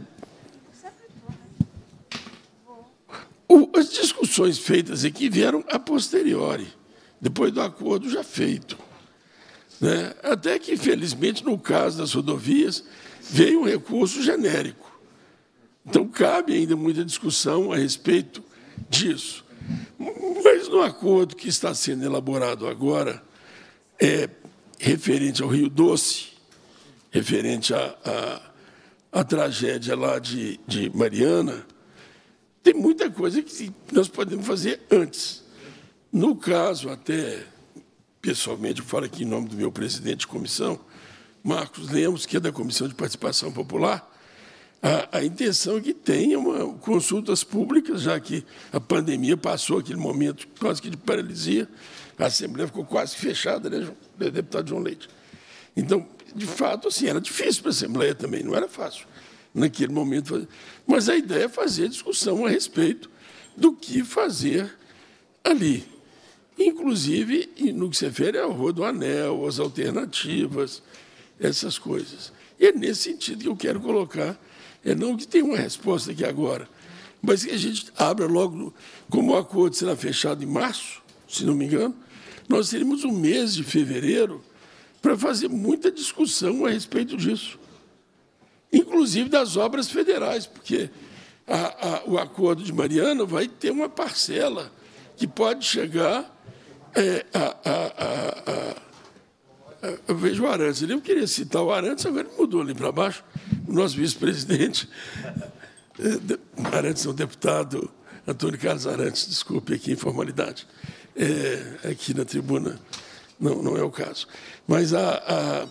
o, as discussões feitas aqui vieram a posteriori, depois do acordo já feito. Né? Até que, infelizmente, no caso das rodovias, veio um recurso genérico. Então, cabe ainda muita discussão a respeito disso. Mas, no acordo que está sendo elaborado agora, é, referente ao Rio Doce, referente à, à, à tragédia lá de, de Mariana, tem muita coisa que nós podemos fazer antes. No caso, até... pessoalmente, eu falo aqui em nome do meu presidente de comissão, Marcos Lemos, que é da Comissão de Participação Popular, a, a intenção é que tenha uma, consultas públicas, já que a pandemia passou aquele momento quase que de paralisia, a Assembleia ficou quase fechada, né, deputado João Leite? Então, de fato, assim, era difícil para a Assembleia também, não era fácil naquele momento. Mas a ideia é fazer discussão a respeito do que fazer ali. Inclusive, no que se refere ao rodoanel, às alternativas, essas coisas. E é nesse sentido que eu quero colocar, é não que tenha uma resposta aqui agora, mas que a gente abra logo, como o acordo será fechado em março, se não me engano, nós teremos um mês de fevereiro para fazer muita discussão a respeito disso, inclusive das obras federais, porque a, a, o acordo de Mariana vai ter uma parcela que pode chegar... É, a, a, a, a, eu vejo o Arantes, eu queria citar o Arantes, agora ele mudou ali para baixo, o nosso vice-presidente, Arantes é o deputado Antônio Carlos Arantes, desculpe aqui, informalidade, é, aqui na tribuna não, não é o caso. Mas a, a,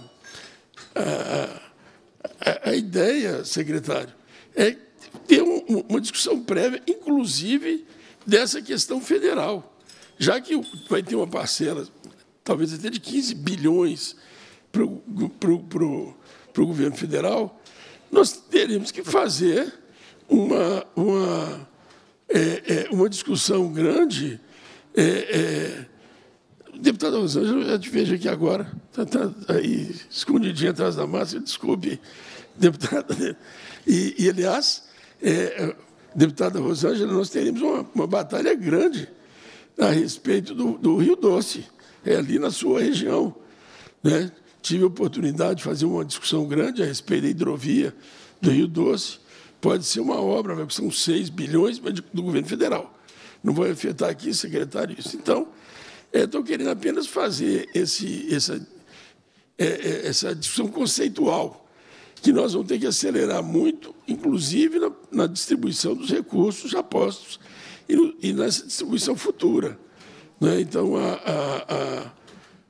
a, a ideia, secretário, é ter um, uma discussão prévia, inclusive dessa questão federal, já que vai ter uma parcela, talvez até de quinze bilhões para o governo federal, nós teremos que fazer uma, uma, é, é, uma discussão grande é, é, Deputada Rosângela, eu te vejo aqui agora, está tá aí escondidinha atrás da máscara, desculpe, deputada. E, e aliás, é, deputada Rosângela, nós teremos uma, uma batalha grande a respeito do, do Rio Doce, é ali na sua região, né? Tive a oportunidade de fazer uma discussão grande a respeito da hidrovia do Rio Doce. Pode ser uma obra, que são seis bilhões do governo federal. Não vou afetar aqui, secretário, isso. Então, estou querendo apenas fazer esse, essa, é, essa discussão conceitual, que nós vamos ter que acelerar muito, inclusive na, na distribuição dos recursos já postos e, no, e nessa distribuição futura. Né? Então, a, a, a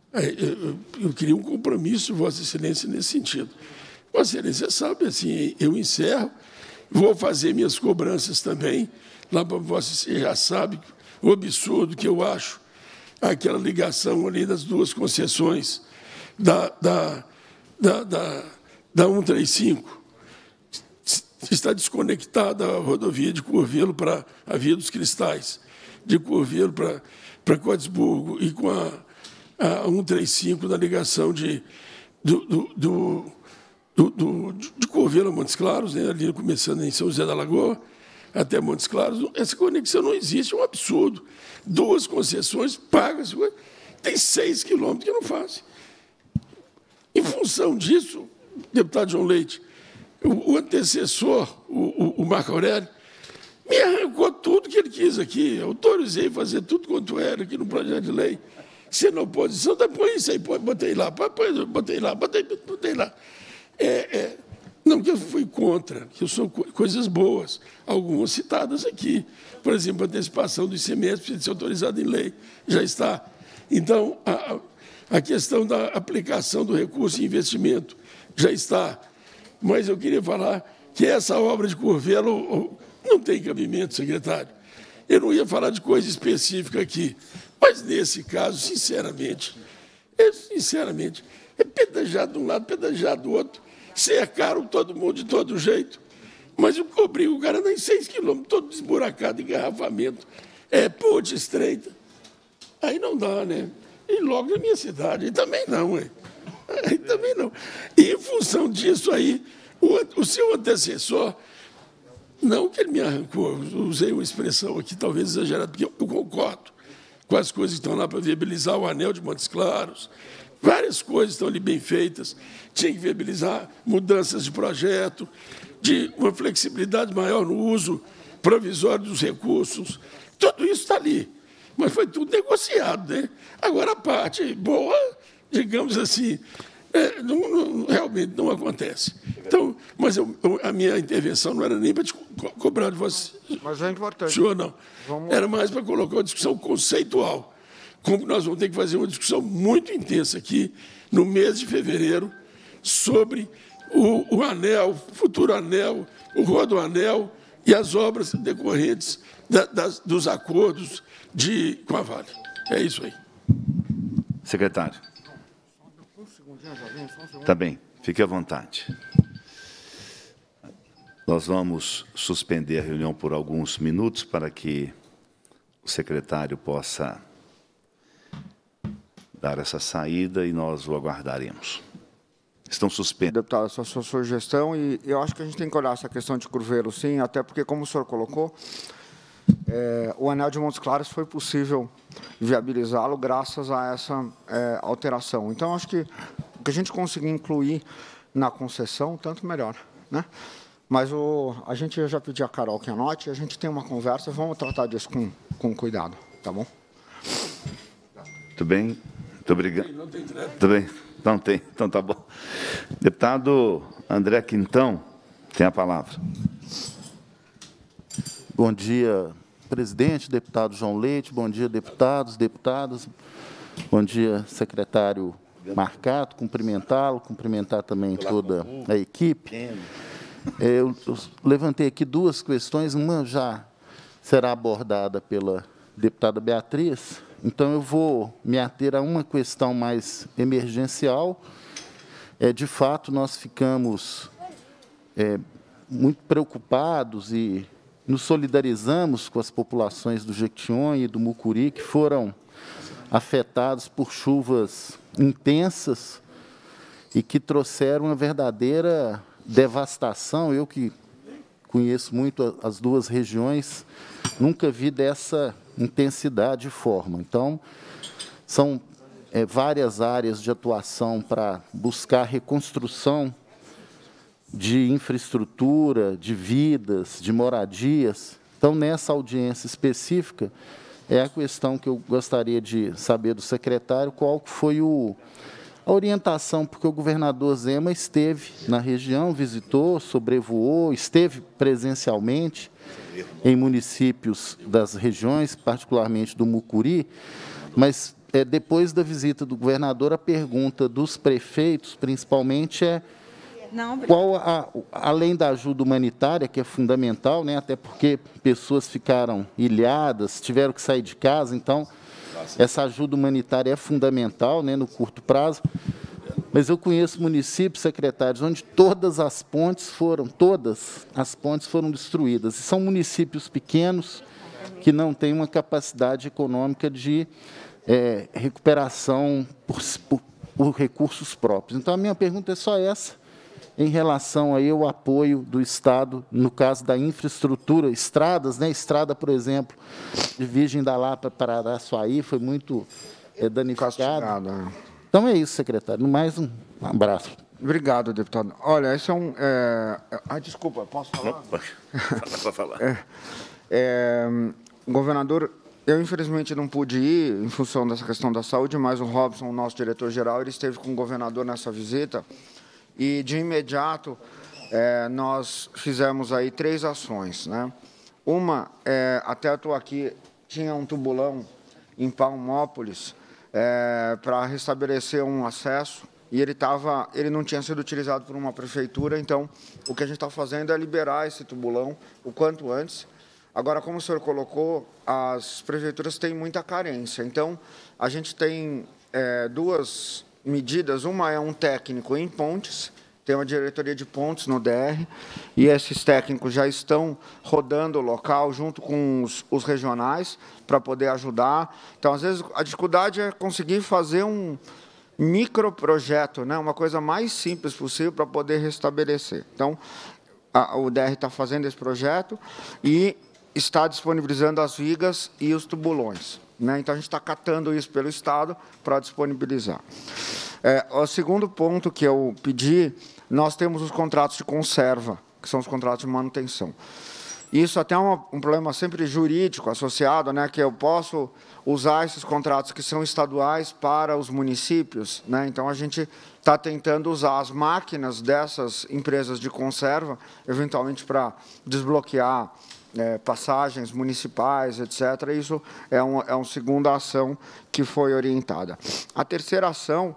eu queria um compromisso, Vossa Excelência, nesse sentido. Vossa Excelência sabe, assim, eu encerro, vou fazer minhas cobranças também, lá para Vossa Excelência já sabe o absurdo que eu acho aquela ligação ali das duas concessões da, da, da, da, da cento e trinta e cinco. Está desconectada a rodovia de Curvelo para a Via dos Cristais, de Curvelo para, para Codesburgo, e com a a cento e trinta e cinco da ligação de, do, do, do, do, do, de Curvelo a Montes Claros, né, ali começando em São José da Lagoa, até Montes Claros. Essa conexão não existe, é um absurdo. Duas concessões pagas, tem seis quilômetros que não fazem. Em função disso, deputado João Leite, o, o antecessor, o, o, o Marco Aurélio, me arrancou tudo que ele quis aqui. Autorizei fazer tudo quanto era aqui no projeto de lei. Sendo oposição, põe isso aí, botei lá, botei lá, botei, botei lá. É, é, não que eu fui contra, que são coisas boas, algumas citadas aqui. Por exemplo, a antecipação do I C M S precisa ser autorizada em lei, já está. Então, a, a questão da aplicação do recurso em investimento já está. Mas eu queria falar que essa obra de Curvelo não tem cabimento, secretário. Eu não ia falar de coisa específica aqui, mas, nesse caso, sinceramente, é, sinceramente, é pedajar de um lado, pedajar do outro, cercaram todo mundo de todo jeito, mas eu cobri o cara nem seis quilômetros, todo desburacado, engarrafamento, é ponte estreita. Aí não dá, né? E logo na minha cidade, aí também não, hein? Aí também não. E, em função disso aí, o, o seu antecessor, não que ele me arrancou, usei uma expressão aqui talvez exagerada, porque eu, eu concordo com as coisas que estão lá para viabilizar o anel de Montes Claros, várias coisas estão ali bem feitas, tinha que viabilizar mudanças de projeto, de uma flexibilidade maior no uso provisório dos recursos, tudo isso está ali, mas foi tudo negociado, né? Agora, a parte boa, digamos assim, é, não, não, realmente não acontece. Então, mas eu, eu, a minha intervenção não era nem para te co cobrar de você.
Mas é importante.
Senhor, não.
Vamos...
Era mais para colocar uma discussão conceitual. Como nós vamos ter que fazer uma discussão muito intensa aqui, no mês de fevereiro, sobre o, o anel, o futuro anel, o rodoanel e as obras decorrentes da, das, dos acordos de, com a Vale. É isso aí.
Secretário. Tá bem, fique à vontade. Nós vamos suspender a reunião por alguns minutos para que o secretário possa dar essa saída e nós o aguardaremos. Estão suspensos.
Deputado, essa é a sua sugestão, e eu acho que a gente tem que olhar essa questão de Curvelo, sim, até porque, como o senhor colocou, é, o anel de Montes Claros foi possível viabilizá-lo graças a essa é, alteração. Então, acho que o que a gente conseguir incluir na concessão, tanto melhor, né? Mas o, a gente, eu já pedi a Carol que anote, a gente tem uma conversa, vamos tratar disso com, com cuidado, tá bom?
Muito bem, muito obrigado. Não tem Tudo bem, não tem, então tá bom. Deputado André Quintão, tem a palavra.
Bom dia, presidente, deputado João Leite, bom dia, deputados, deputadas, bom dia, secretário Marcato, cumprimentá-lo, cumprimentar também toda a equipe. Eu, eu levantei aqui duas questões, uma já será abordada pela deputada Beatriz, então eu vou me ater a uma questão mais emergencial. É, de fato, nós ficamos é, muito preocupados e nos solidarizamos com as populações do Jequitinhonha e do Mucuri, que foram afetados por chuvas intensas e que trouxeram uma verdadeira devastação. Eu que conheço muito as duas regiões, nunca vi dessa intensidade e forma. Então, são é, várias áreas de atuação para buscar reconstrução de infraestrutura, de vidas, de moradias. Então, nessa audiência específica, é a questão que eu gostaria de saber do secretário, qual foi o, a orientação, porque o governador Zema esteve na região, visitou, sobrevoou, esteve presencialmente em municípios das regiões, particularmente do Mucuri, mas é, depois da visita do governador, a pergunta dos prefeitos, principalmente, é Não, qual, a, além da ajuda humanitária, que é fundamental, né, até porque pessoas ficaram ilhadas, tiveram que sair de casa, então, essa ajuda humanitária é fundamental, né, no curto prazo. Mas eu conheço municípios, secretários, onde todas as pontes foram, todas as pontes foram destruídas. E são municípios pequenos que não têm uma capacidade econômica de é, recuperação por, por, por recursos próprios. Então, a minha pergunta é só essa, em relação aí ao apoio do Estado, no caso da infraestrutura, estradas, né? Estrada, por exemplo, de Virgem da Lapa para Araçuaí, foi muito é, danificada. Então é isso, secretário. Mais um abraço.
Obrigado, deputado. Olha, esse é um... É... Ah, desculpa, posso falar?
Não, pode. Pode falar.
É, é, governador, eu infelizmente não pude ir em função dessa questão da saúde, mas o Robson, o nosso diretor-geral, ele esteve com o governador nessa visita e, de imediato, é, nós fizemos aí três ações, né? Uma, é, até estou aqui, tinha um tubulão em Palmópolis, É, para restabelecer um acesso, e ele, tava, ele não tinha sido utilizado por uma prefeitura, então o que a gente está fazendo é liberar esse tubulão o quanto antes. Agora, como o senhor colocou, as prefeituras têm muita carência, então a gente tem é, duas medidas. Uma é um técnico em pontes, tem uma diretoria de pontes no D R, e esses técnicos já estão rodando o local junto com os, os regionais para poder ajudar. Então, às vezes, a dificuldade é conseguir fazer um microprojeto, né, uma coisa mais simples possível para poder restabelecer. Então, a, o D R está fazendo esse projeto e está disponibilizando as vigas e os tubulões, né? Então, a gente está catando isso pelo Estado para disponibilizar. É, o segundo ponto que eu pedi, nós temos os contratos de conserva, que são os contratos de manutenção. Isso até é um, um problema sempre jurídico associado, né, que eu posso usar esses contratos que são estaduais para os municípios, né? Então, a gente está tentando usar as máquinas dessas empresas de conserva, eventualmente para desbloquear É, passagens municipais, etcétera. Isso é, um, é uma segunda ação que foi orientada. A terceira ação,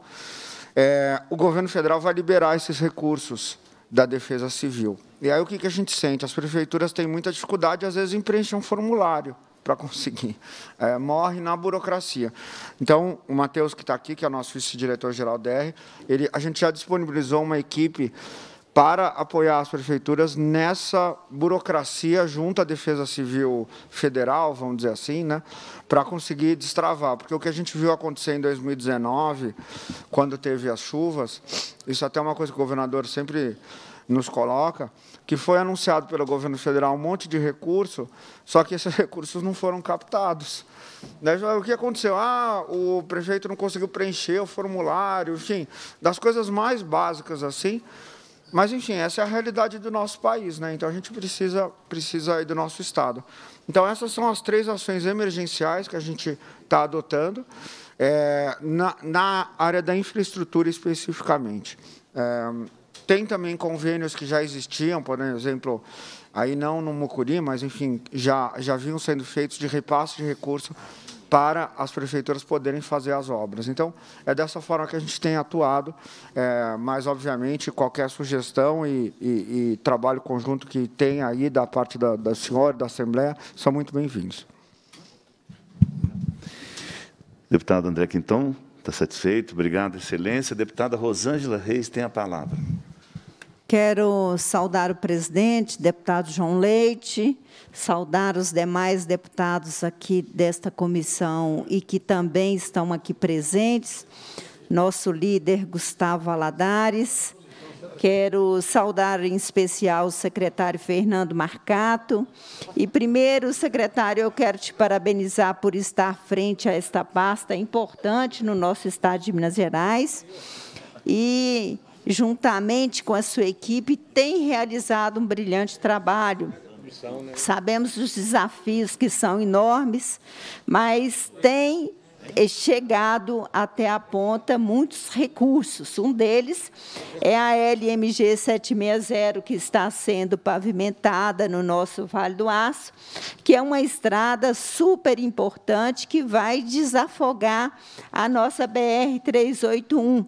é, o governo federal vai liberar esses recursos da Defesa Civil. E aí o que, que a gente sente? As prefeituras têm muita dificuldade, às vezes, em preencher um formulário para conseguir. É, morre na burocracia. Então, o Matheus, que está aqui, que é o nosso vice-diretor-geral D R, ele, a gente já disponibilizou uma equipe para apoiar as prefeituras nessa burocracia junto à Defesa Civil Federal, vamos dizer assim, né, para conseguir destravar. Porque o que a gente viu acontecer em dois mil e dezenove, quando teve as chuvas, isso até é uma coisa que o governador sempre nos coloca, que foi anunciado pelo governo federal um monte de recurso, só que esses recursos não foram captados. O que aconteceu? Ah, o prefeito não conseguiu preencher o formulário, enfim, das coisas mais básicas assim. Mas, enfim, essa é a realidade do nosso país, né? Então, a gente precisa, precisa aí do nosso Estado. Então, essas são as três ações emergenciais que a gente está adotando, é, na, na área da infraestrutura especificamente. É, tem também convênios que já existiam, por exemplo, aí não no Mucuri, mas, enfim, já, já vinham sendo feitos de repasse de recurso para as prefeituras poderem fazer as obras. Então, é dessa forma que a gente tem atuado, é, mas, obviamente, qualquer sugestão e, e, e trabalho conjunto que tem aí da parte da, da senhora, da Assembleia, são muito bem-vindos.
Deputado André Quintão, está satisfeito? Obrigado, excelência. Deputada Rosângela Reis tem a palavra.
Quero saudar o presidente, deputado João Leite, saudar os demais deputados aqui desta comissão e que também estão aqui presentes, nosso líder Gustavo Valadares. Quero saudar em especial o secretário Fernando Marcato. E, primeiro, secretário, eu quero te parabenizar por estar frente a esta pasta importante no nosso estado de Minas Gerais. E, juntamente com a sua equipe, tem realizado um brilhante trabalho. Sabemos dos desafios que são enormes, mas tem chegado até a ponta muitos recursos. Um deles é a L M G setecentos e sessenta, que está sendo pavimentada no nosso Vale do Aço, que é uma estrada super importante que vai desafogar a nossa B R trezentos e oitenta e um.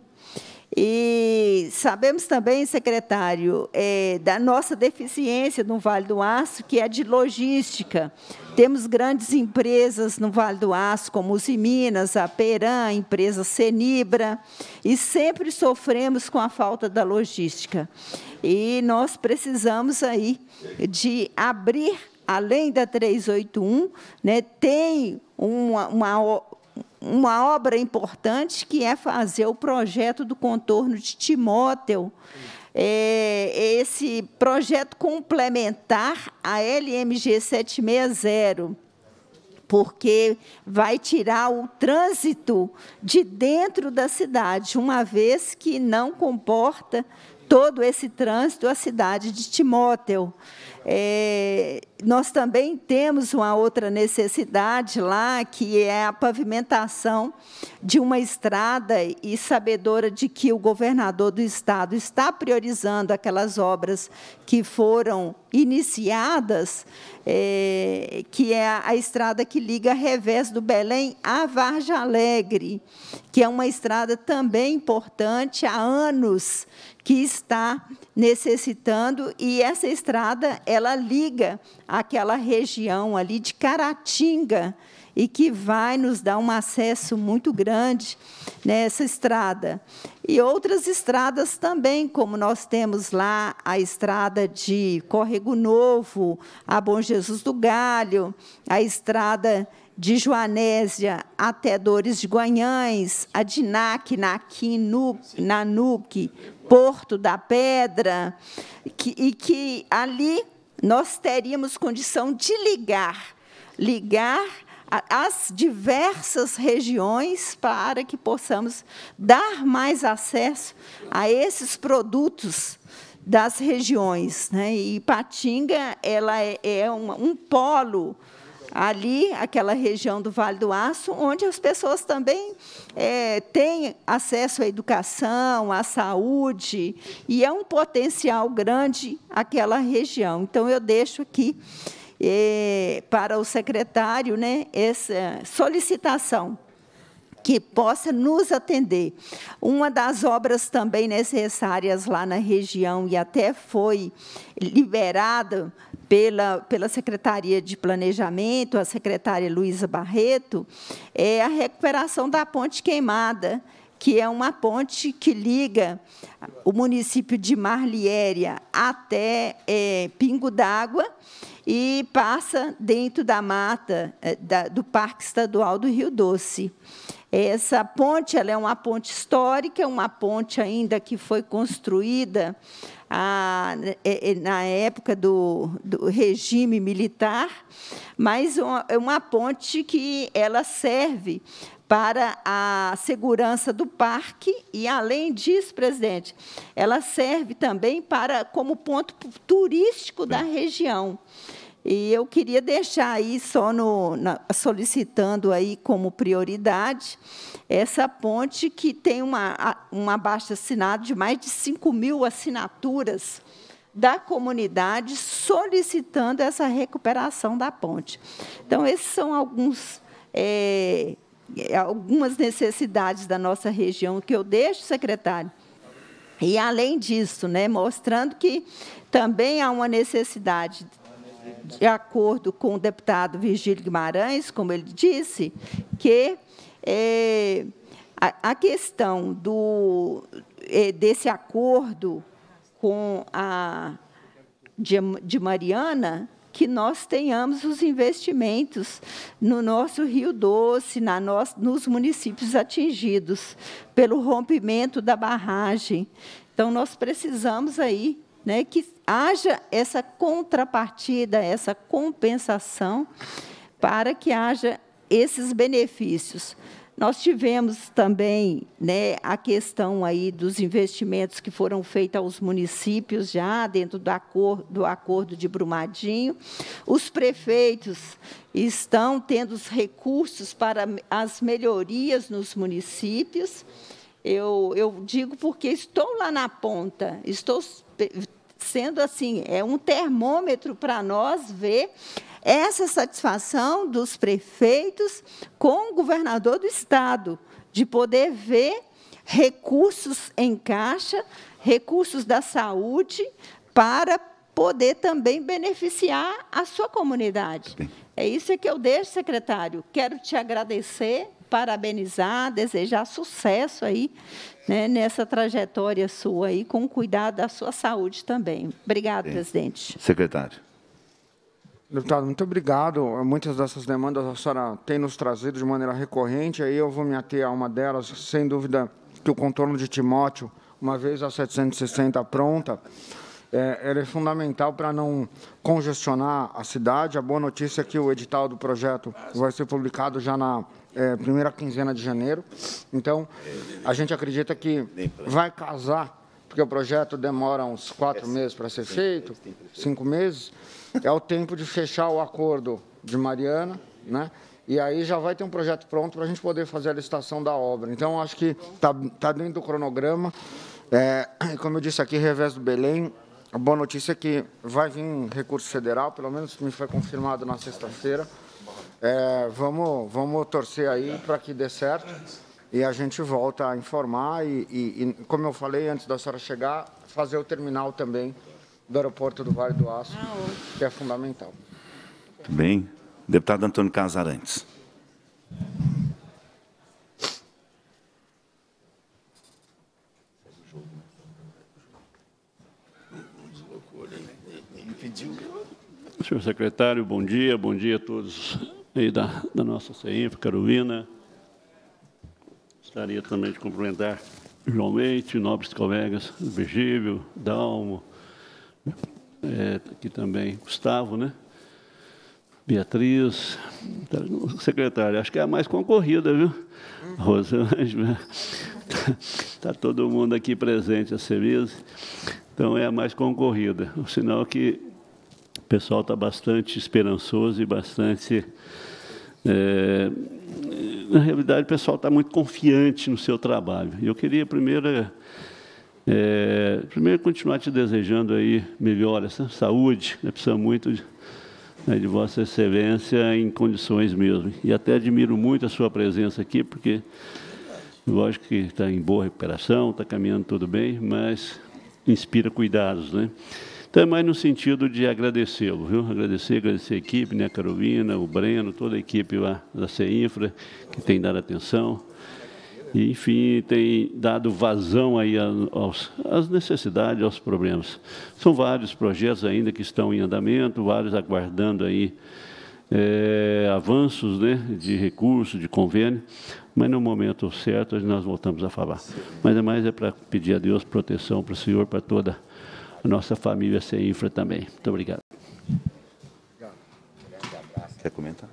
E sabemos também, secretário, é, da nossa deficiência no Vale do Aço, que é de logística. Temos grandes empresas no Vale do Aço, como os Minas, a Peram, a empresa Senibra, e sempre sofremos com a falta da logística. E nós precisamos aí de abrir, além da trezentos e oitenta e um, né, tem uma, uma uma obra importante, que é fazer o projeto do contorno de Timóteo, é, esse projeto complementar à L M G setecentos e sessenta, porque vai tirar o trânsito de dentro da cidade, uma vez que não comporta todo esse trânsito a cidade de Timóteo. É, nós também temos uma outra necessidade lá, que é a pavimentação de uma estrada, e sabedora de que o governador do estado está priorizando aquelas obras que foram iniciadas, é, que é a estrada que liga Revés do Belém a Vargem Alegre, que é uma estrada também importante, há anos que está necessitando, e essa estrada ela liga aquela região ali de Caratinga, e que vai nos dar um acesso muito grande nessa estrada. E outras estradas também, como nós temos lá a estrada de Córrego Novo, a Bom Jesus do Galho, a estrada de Joanésia até Dores de Guanhães, a de Nac, Naquim, Nanuque, Porto da Pedra, que, e que ali nós teríamos condição de ligar, ligar as diversas regiões para que possamos dar mais acesso a esses produtos das regiões, né? E Ipatinga ela é, é um, um polo ali, aquela região do Vale do Aço, onde as pessoas também é, têm acesso à educação, à saúde, e é um potencial grande aquela região. Então, eu deixo aqui é, para o secretário, né, essa solicitação, que possa nos atender. Uma das obras também necessárias lá na região, e até foi liberada pela, pela Secretaria de Planejamento, a secretária Luísa Barreto, é a recuperação da Ponte Queimada, que é uma ponte que liga o município de Marliéria até é, Pingo d'Água, e passa dentro da mata é, da, do Parque Estadual do Rio Doce. Essa ponte ela é uma ponte histórica, uma ponte ainda que foi construída a, na época do, do regime militar, mas uma, uma ponte que ela serve para a segurança do parque e, além disso, presidente, ela serve também para como ponto turístico da região. E eu queria deixar aí, só no, na, solicitando aí como prioridade, essa ponte que tem uma, um abaixo-assinado de mais de cinco mil assinaturas da comunidade solicitando essa recuperação da ponte. Então, esses são alguns, é, algumas necessidades da nossa região que eu deixo, secretário. E, além disso, né, mostrando que também há uma necessidade, de acordo com o deputado Virgílio Guimarães, como ele disse, que é, a, a questão do, é, desse acordo com a de, de Mariana, que nós tenhamos os investimentos no nosso Rio Doce, na nos, nos municípios atingidos pelo rompimento da barragem. Então, nós precisamos aí, né, que haja essa contrapartida, essa compensação, para que haja esses benefícios. Nós tivemos também, né, a questão aí dos investimentos que foram feitos aos municípios já dentro do acordo, do acordo de Brumadinho. Os prefeitos estão tendo os recursos para as melhorias nos municípios. Eu, eu digo porque estou lá na ponta, estou sendo assim, é um termômetro para nós ver essa satisfação dos prefeitos com o governador do Estado, de poder ver recursos em caixa, recursos da saúde, para poder também beneficiar a sua comunidade. É isso que eu deixo, secretário. Quero te agradecer, parabenizar, desejar sucesso aí, né, nessa trajetória sua aí, com cuidado da sua saúde também. Obrigado, presidente.
Secretário.
Deputado, muito obrigado. Muitas dessas demandas a senhora tem nos trazido de maneira recorrente, aí eu vou me ater a uma delas, sem dúvida que o contorno de Timóteo, uma vez a setecentos e sessenta pronta, é, ela é fundamental para não congestionar a cidade. A boa notícia é que o edital do projeto vai ser publicado já na é, primeira quinzena de janeiro. Então, a gente acredita que vai casar, porque o projeto demora uns quatro meses para ser feito, cinco meses, é o tempo de fechar o acordo de Mariana, né? E aí já vai ter um projeto pronto para a gente poder fazer a licitação da obra. Então, acho que está tá dentro do cronograma. É, como eu disse aqui, Revés do Belém, a boa notícia é que vai vir recurso federal, pelo menos me foi confirmado na sexta-feira. É, vamos, vamos torcer aí para que dê certo e a gente volta a informar e, e, e, como eu falei antes da senhora chegar, fazer o terminal também do aeroporto do Vale do Aço, que é fundamental.
Muito bem. Deputado Antônio Carlos Arantes.
Senhor secretário, bom dia. Bom dia a todos aí da, da nossa CEINFRA, Carolina. Gostaria também de cumprimentar João Leite, nobres colegas, Virgílio, Dalmo, é, aqui também Gustavo, né? Beatriz, secretária, acho que é a mais concorrida, viu? Rosângela, está todo mundo aqui presente, a Cerise, então é a mais concorrida. O sinal que o pessoal está bastante esperançoso e bastante... É, na realidade, o pessoal está muito confiante no seu trabalho. E eu queria primeiro... É, primeiro, continuar te desejando aí melhoras, né? Saúde, né? Precisa muito de, né, de Vossa Excelência em condições mesmo. E até admiro muito a sua presença aqui, porque, lógico que está em boa recuperação, está caminhando tudo bem, mas inspira cuidados, né? Então, é mais no sentido de agradecê-lo, viu? Agradecer, agradecer a equipe, né? A Carolina, o Breno, toda a equipe lá da CEINFRA, que tem dado atenção. E, enfim, tem dado vazão aí aos, às necessidades, aos problemas. São vários projetos ainda que estão em andamento, vários aguardando aí é, avanços, né, de recursos, de convênio, mas no momento certo nós voltamos a falar. Mas é mais é para pedir a Deus proteção para o senhor, para toda a nossa família CEINFRA também. Muito obrigado.
Quer comentar?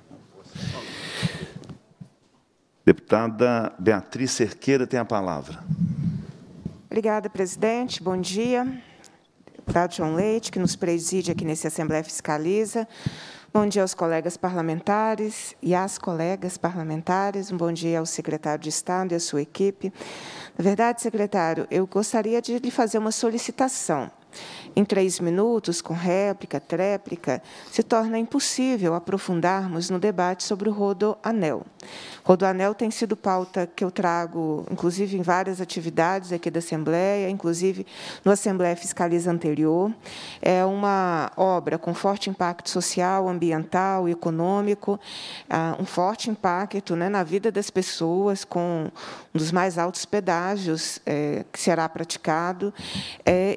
Deputada Beatriz Cerqueira tem a palavra.
Obrigada, presidente. Bom dia. Deputado João Leite, que nos preside aqui nesse Assembleia Fiscaliza. Bom dia aos colegas parlamentares e às colegas parlamentares. Um bom dia ao secretário de Estado e à sua equipe. Na verdade, secretário, eu gostaria de lhe fazer uma solicitação. Em três minutos, com réplica, tréplica, se torna impossível aprofundarmos no debate sobre o Rodoanel. Rodoanel tem sido pauta que eu trago, inclusive, em várias atividades aqui da Assembleia, inclusive no Assembleia Fiscaliza anterior. É uma obra com forte impacto social, ambiental e econômico, um forte impacto, né, na vida das pessoas, com um dos mais altos pedágios é, que será praticado, é,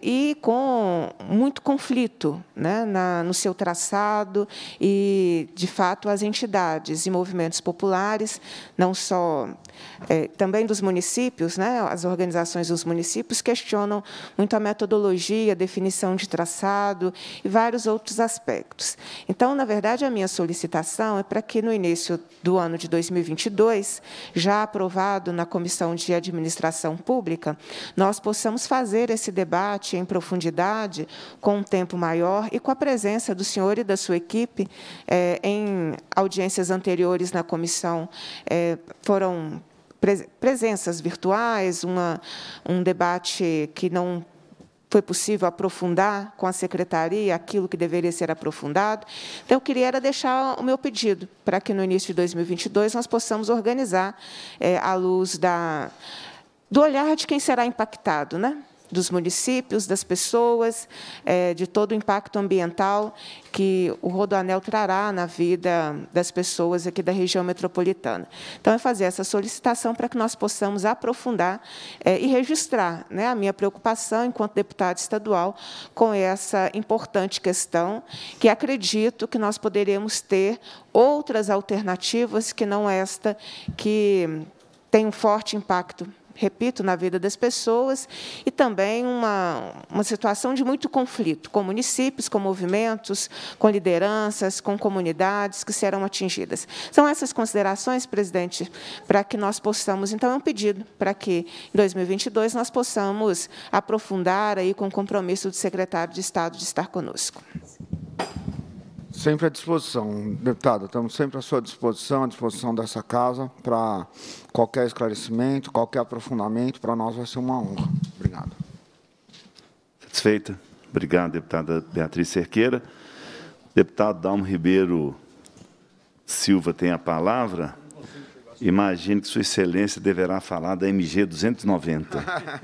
e com muito conflito, né, na, no seu traçado e, de fato, as entidades e movimentos populares, não só é, também dos municípios, né, as organizações dos municípios questionam muito a metodologia, a definição de traçado e vários outros aspectos. Então, na verdade, a minha solicitação é para que, no início do ano de dois mil e vinte e dois, já aprovado na Comissão de Administração Pública, nós possamos fazer esse debate em profundidade, com um tempo maior e com a presença do senhor e da sua equipe. É, em audiências anteriores na comissão, é, foram presenças virtuais, uma, um debate que não foi possível aprofundar com a secretaria aquilo que deveria ser aprofundado. Então, eu queria era deixar o meu pedido para que, no início de dois mil e vinte e dois, nós possamos organizar, é, à luz da, do olhar de quem será impactado, né? Dos municípios, das pessoas, é, de todo o impacto ambiental que o Rodoanel trará na vida das pessoas aqui da região metropolitana. Então, é fazer essa solicitação para que nós possamos aprofundar é, e registrar, né, a minha preocupação, enquanto deputada estadual, com essa importante questão, que acredito que nós poderemos ter outras alternativas que não esta, que tem um forte impacto, repito, na vida das pessoas, e também uma, uma situação de muito conflito, com municípios, com movimentos, com lideranças, com comunidades que serão atingidas. São essas considerações, presidente, para que nós possamos, então, é um pedido para que, em dois mil e vinte e dois, nós possamos aprofundar aí com o compromisso do secretário de Estado de estar conosco.
Sempre à disposição, deputada. Estamos sempre à sua disposição, à disposição dessa casa, para qualquer esclarecimento, qualquer aprofundamento. Para nós vai ser uma honra. Obrigado.
Satisfeita? Obrigado, deputada Beatriz Cerqueira. Deputado Dalmo Ribeiro Silva tem a palavra. Imagino que Sua Excelência deverá falar da M G duzentos e noventa.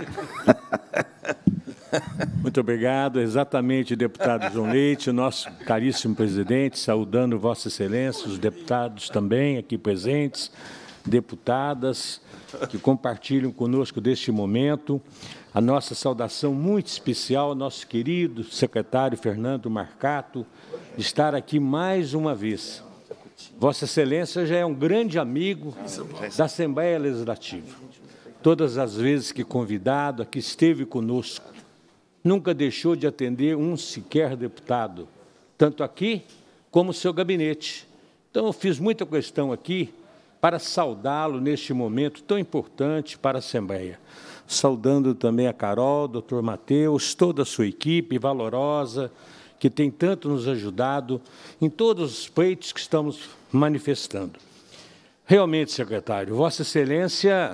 Muito obrigado. Exatamente, deputado João Leite, nosso caríssimo presidente, saudando Vossa Excelência, os deputados também aqui presentes, deputadas que compartilham conosco deste momento. A nossa saudação muito especial ao nosso querido secretário Fernando Marcato, de estar aqui mais uma vez. Vossa Excelência já é um grande amigo da Assembleia Legislativa. Todas as vezes que convidado, aqui esteve conosco. Nunca deixou de atender um sequer deputado, tanto aqui como o seu gabinete. Então, eu fiz muita questão aqui para saudá-lo neste momento tão importante para a Assembleia. Saudando também a Carol, doutor Matheus, toda a sua equipe valorosa, que tem tanto nos ajudado em todos os pleitos que estamos manifestando. Realmente, secretário, Vossa Excelência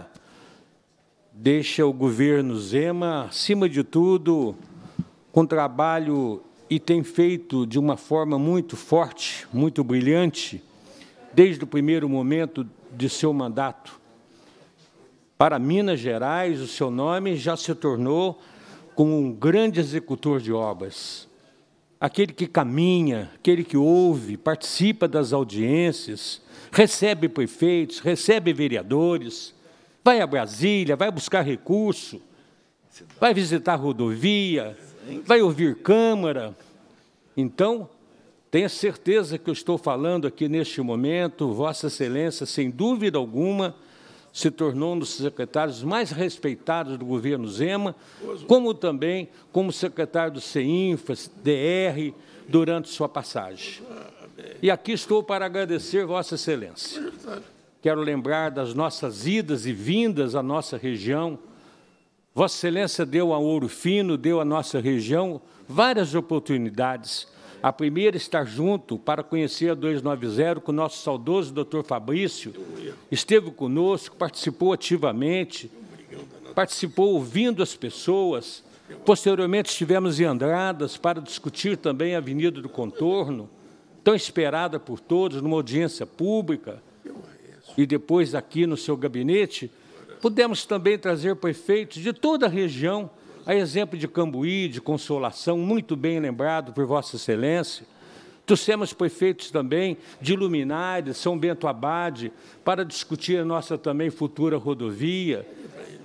deixa o governo Zema, acima de tudo, com trabalho e tem feito de uma forma muito forte, muito brilhante, desde o primeiro momento de seu mandato. Para Minas Gerais, o seu nome já se tornou como um grande executor de obras. Aquele que caminha, aquele que ouve, participa das audiências, recebe prefeitos, recebe vereadores, vai a Brasília, vai buscar recurso, vai visitar rodovia, vai ouvir Câmara. Então, tenha certeza que eu estou falando aqui neste momento, Vossa Excelência, sem dúvida alguma, se tornou um dos secretários mais respeitados do governo Zema, como também como secretário do CEINFRAS, D R, durante sua passagem. E aqui estou para agradecer Vossa Excelência. Quero lembrar das nossas idas e vindas à nossa região. Vossa Excelência deu a Ouro Fino, deu à nossa região várias oportunidades. A primeira, estar junto para conhecer a duzentos e noventa com o nosso saudoso doutor Fabrício. Esteve conosco, participou ativamente, participou ouvindo as pessoas. Posteriormente, estivemos em Andradas para discutir também a Avenida do Contorno, tão esperada por todos, numa audiência pública. E depois, aqui no seu gabinete, pudemos também trazer prefeitos de toda a região, a exemplo de Cambuí, de Consolação, muito bem lembrado por Vossa Excelência. Trouxemos prefeitos também de Luminárias, São Bento Abade, para discutir a nossa também futura rodovia.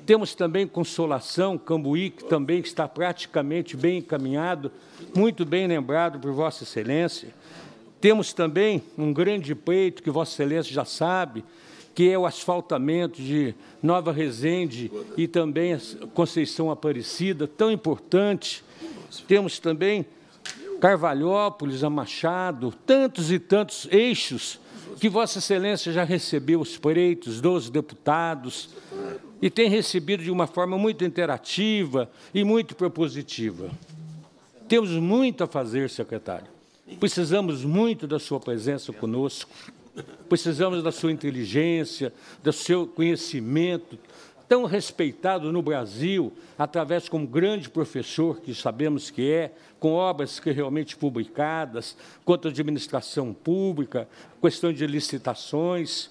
Temos também Consolação, Cambuí, que também está praticamente bem encaminhado, muito bem lembrado por Vossa Excelência. Temos também um grande pleito, que Vossa Excelência já sabe, que é o asfaltamento de Nova Resende e também a Conceição Aparecida, tão importante. Temos também Carvalhópolis, a Machado, tantos e tantos eixos que Vossa Excelência já recebeu os pleitos dos deputados e tem recebido de uma forma muito interativa e muito propositiva. Temos muito a fazer, secretário. Precisamos muito da sua presença conosco, precisamos da sua inteligência, do seu conhecimento, tão respeitado no Brasil, através como grande professor, que sabemos que é, com obras que realmente publicadas, quanto à administração pública, questão de licitações.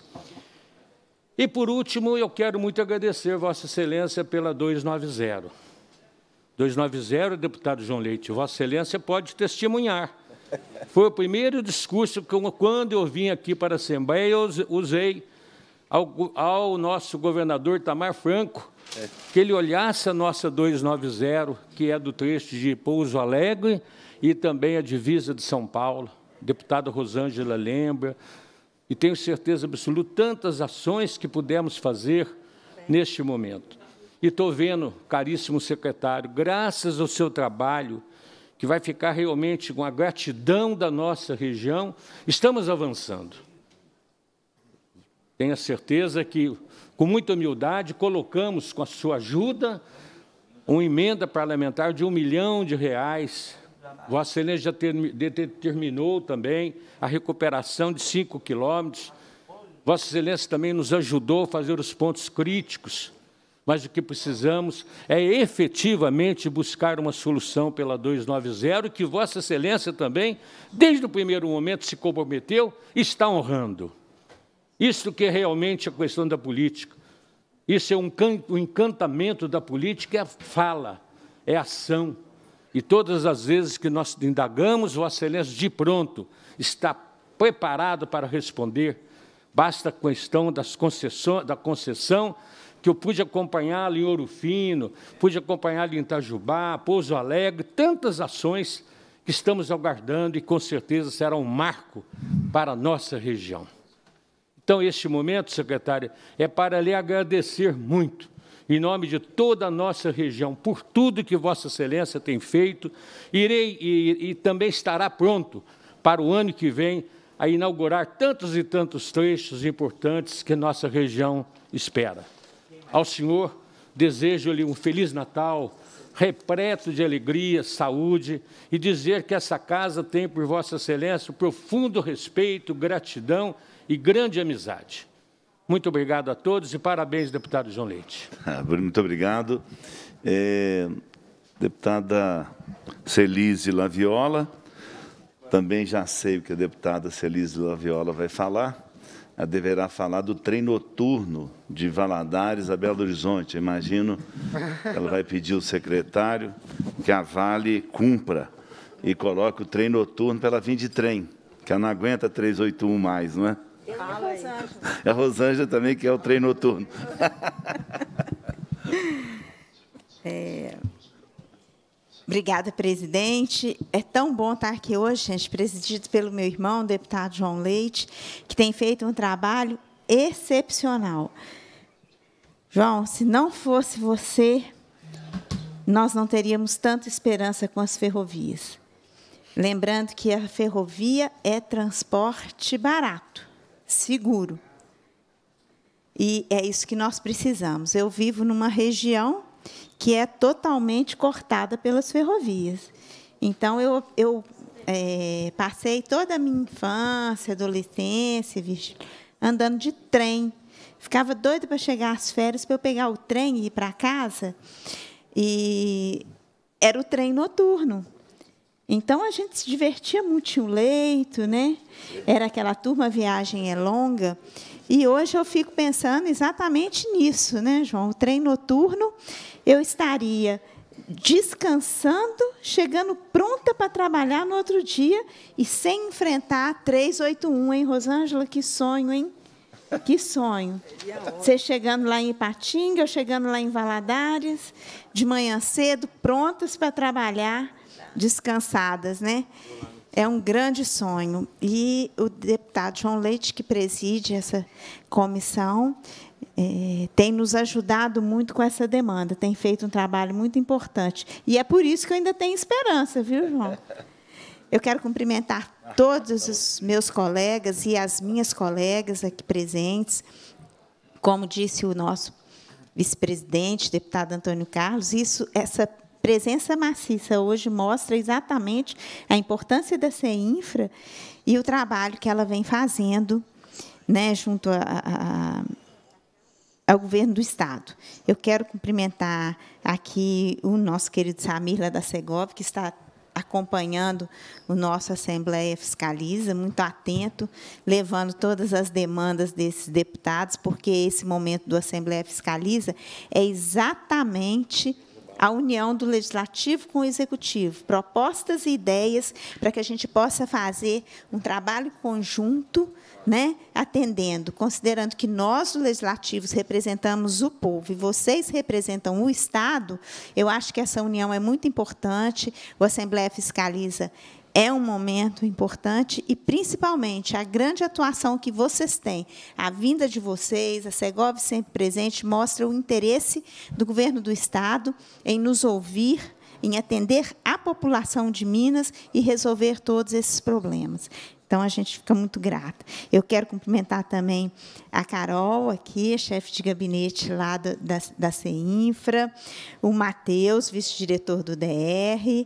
E, por último, eu quero muito agradecer Vossa Excelência pela duzentos e noventa. duzentos e noventa, deputado João Leite, Vossa Excelência pode testemunhar. Foi o primeiro discurso que, quando eu vim aqui para a Assembleia, eu usei ao, ao nosso governador Itamar Franco, é. que ele olhasse a nossa duzentos e noventa, que é do trecho de Pouso Alegre, e também a divisa de São Paulo. A deputada Rosângela lembra, e tenho certeza absoluta tantas ações que pudemos fazer Bem. neste momento. E estou vendo, caríssimo secretário, graças ao seu trabalho, que vai ficar realmente com a gratidão da nossa região, estamos avançando. Tenho a certeza que, com muita humildade, colocamos, com a sua ajuda, uma emenda parlamentar de um milhão de reais. Vossa Excelência já determinou também a recuperação de cinco quilômetros. Vossa Excelência também nos ajudou a fazer os pontos críticos. Mas o que precisamos é efetivamente buscar uma solução pela duzentos e noventa, que Vossa Excelência também, desde o primeiro momento, se comprometeu e está honrando. Isso que é realmente a questão da política. Isso é um o encantamento da política, é a fala, é a ação. E todas as vezes que nós indagamos, Vossa Excelência, de pronto, está preparado para responder. Basta a questão das concessões, da concessão, que eu pude acompanhá-lo em Ouro Fino, pude acompanhá-lo em Itajubá, Pouso Alegre, tantas ações que estamos aguardando e, com certeza, será um marco para a nossa região. Então, este momento, secretária, é para lhe agradecer muito, em nome de toda a nossa região, por tudo que Vossa Excelência tem feito. Irei e, e também estará pronto para o ano que vem a inaugurar tantos e tantos trechos importantes que nossa região espera. Ao senhor, desejo-lhe um Feliz Natal, repleto de alegria, saúde, e dizer que essa casa tem por Vossa Excelência um profundo respeito, gratidão e grande amizade. Muito obrigado a todos e parabéns, deputado João Leite.
Muito obrigado. É, deputada Celise Laviola, também já sei o que a deputada Celise Laviola vai falar. Ela deverá falar do trem noturno de Valadares a Belo Horizonte. Imagino, ela vai pedir ao secretário que a Vale cumpra e coloque o trem noturno para ela vir de trem, que ela não aguenta trezentos e oitenta e um mais, não é?
Fala aí.
É a Rosângela também, que é o trem noturno.
É... Obrigada, presidente. É tão bom estar aqui hoje, gente, presidido pelo meu irmão, deputado João Leite, que tem feito um trabalho excepcional. João, se não fosse você, nós não teríamos tanta esperança com as ferrovias. Lembrando que a ferrovia é transporte barato, seguro. E é isso que nós precisamos. Eu vivo numa região que é totalmente cortada pelas ferrovias. Então, eu, eu é, passei toda a minha infância, adolescência, andando de trem. Ficava doida para chegar às férias, para eu pegar o trem e ir para casa. E era o trem noturno. Então, a gente se divertia muito, tinha um leito, né? Era aquela turma, a viagem é longa. E hoje eu fico pensando exatamente nisso, né, João? O trem noturno, eu estaria descansando, chegando pronta para trabalhar no outro dia e sem enfrentar trezentos e oitenta e um, hein, Rosângela? Que sonho, hein? Que sonho. Você chegando lá em Ipatinga, eu chegando lá em Valadares, de manhã cedo, prontas para trabalhar, descansadas, né? É um grande sonho. E o deputado João Leite, que preside essa comissão, é, tem nos ajudado muito com essa demanda, tem feito um trabalho muito importante. E é por isso que eu ainda tenho esperança, viu, João? Eu quero cumprimentar todos os meus colegas e as minhas colegas aqui presentes. Como disse o nosso vice-presidente, deputado Antônio Carlos, isso, essa presença maciça hoje mostra exatamente a importância da CEINFRA e o trabalho que ela vem fazendo, né, junto a, a, ao governo do Estado. Eu quero cumprimentar aqui o nosso querido Samir, lá da Segov, que está acompanhando o nosso Assembleia Fiscaliza, muito atento, levando todas as demandas desses deputados, porque esse momento do Assembleia Fiscaliza é exatamente a união do Legislativo com o Executivo, propostas e ideias para que a gente possa fazer um trabalho conjunto, né, atendendo, considerando que nós, legislativos, representamos o povo e vocês representam o Estado, eu acho que essa união é muito importante, o Assembleia Fiscaliza é um momento importante e, principalmente, a grande atuação que vocês têm, a vinda de vocês, a Segov sempre presente, mostra o interesse do governo do Estado em nos ouvir, em atender a população de Minas e resolver todos esses problemas. Então, a gente fica muito grata. Eu quero cumprimentar também a Carol, aqui, chefe de gabinete lá da, da, da CEINFRA, o Matheus, vice-diretor do D R,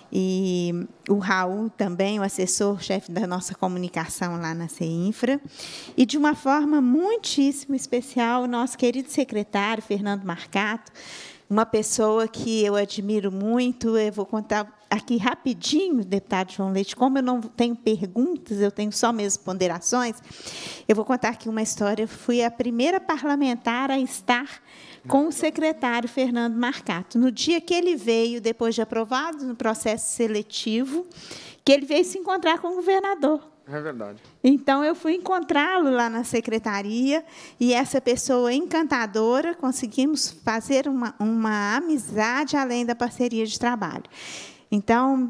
e o Raul também, o assessor-chefe da nossa comunicação lá na CEINFRA, e, de uma forma muitíssimo especial, o nosso querido secretário, Fernando Marcato, uma pessoa que eu admiro muito. Eu vou contar aqui rapidinho, deputado João Leite, como eu não tenho perguntas, eu tenho só mesmo ponderações, eu vou contar aqui uma história. Eu fui a primeira parlamentar a estar com o secretário Fernando Marcato. No dia que ele veio, depois de aprovado no processo seletivo, que ele veio se encontrar com o governador.
É verdade.
Então, eu fui encontrá-lo lá na secretaria, e essa pessoa encantadora, conseguimos fazer uma, uma amizade além da parceria de trabalho. Então,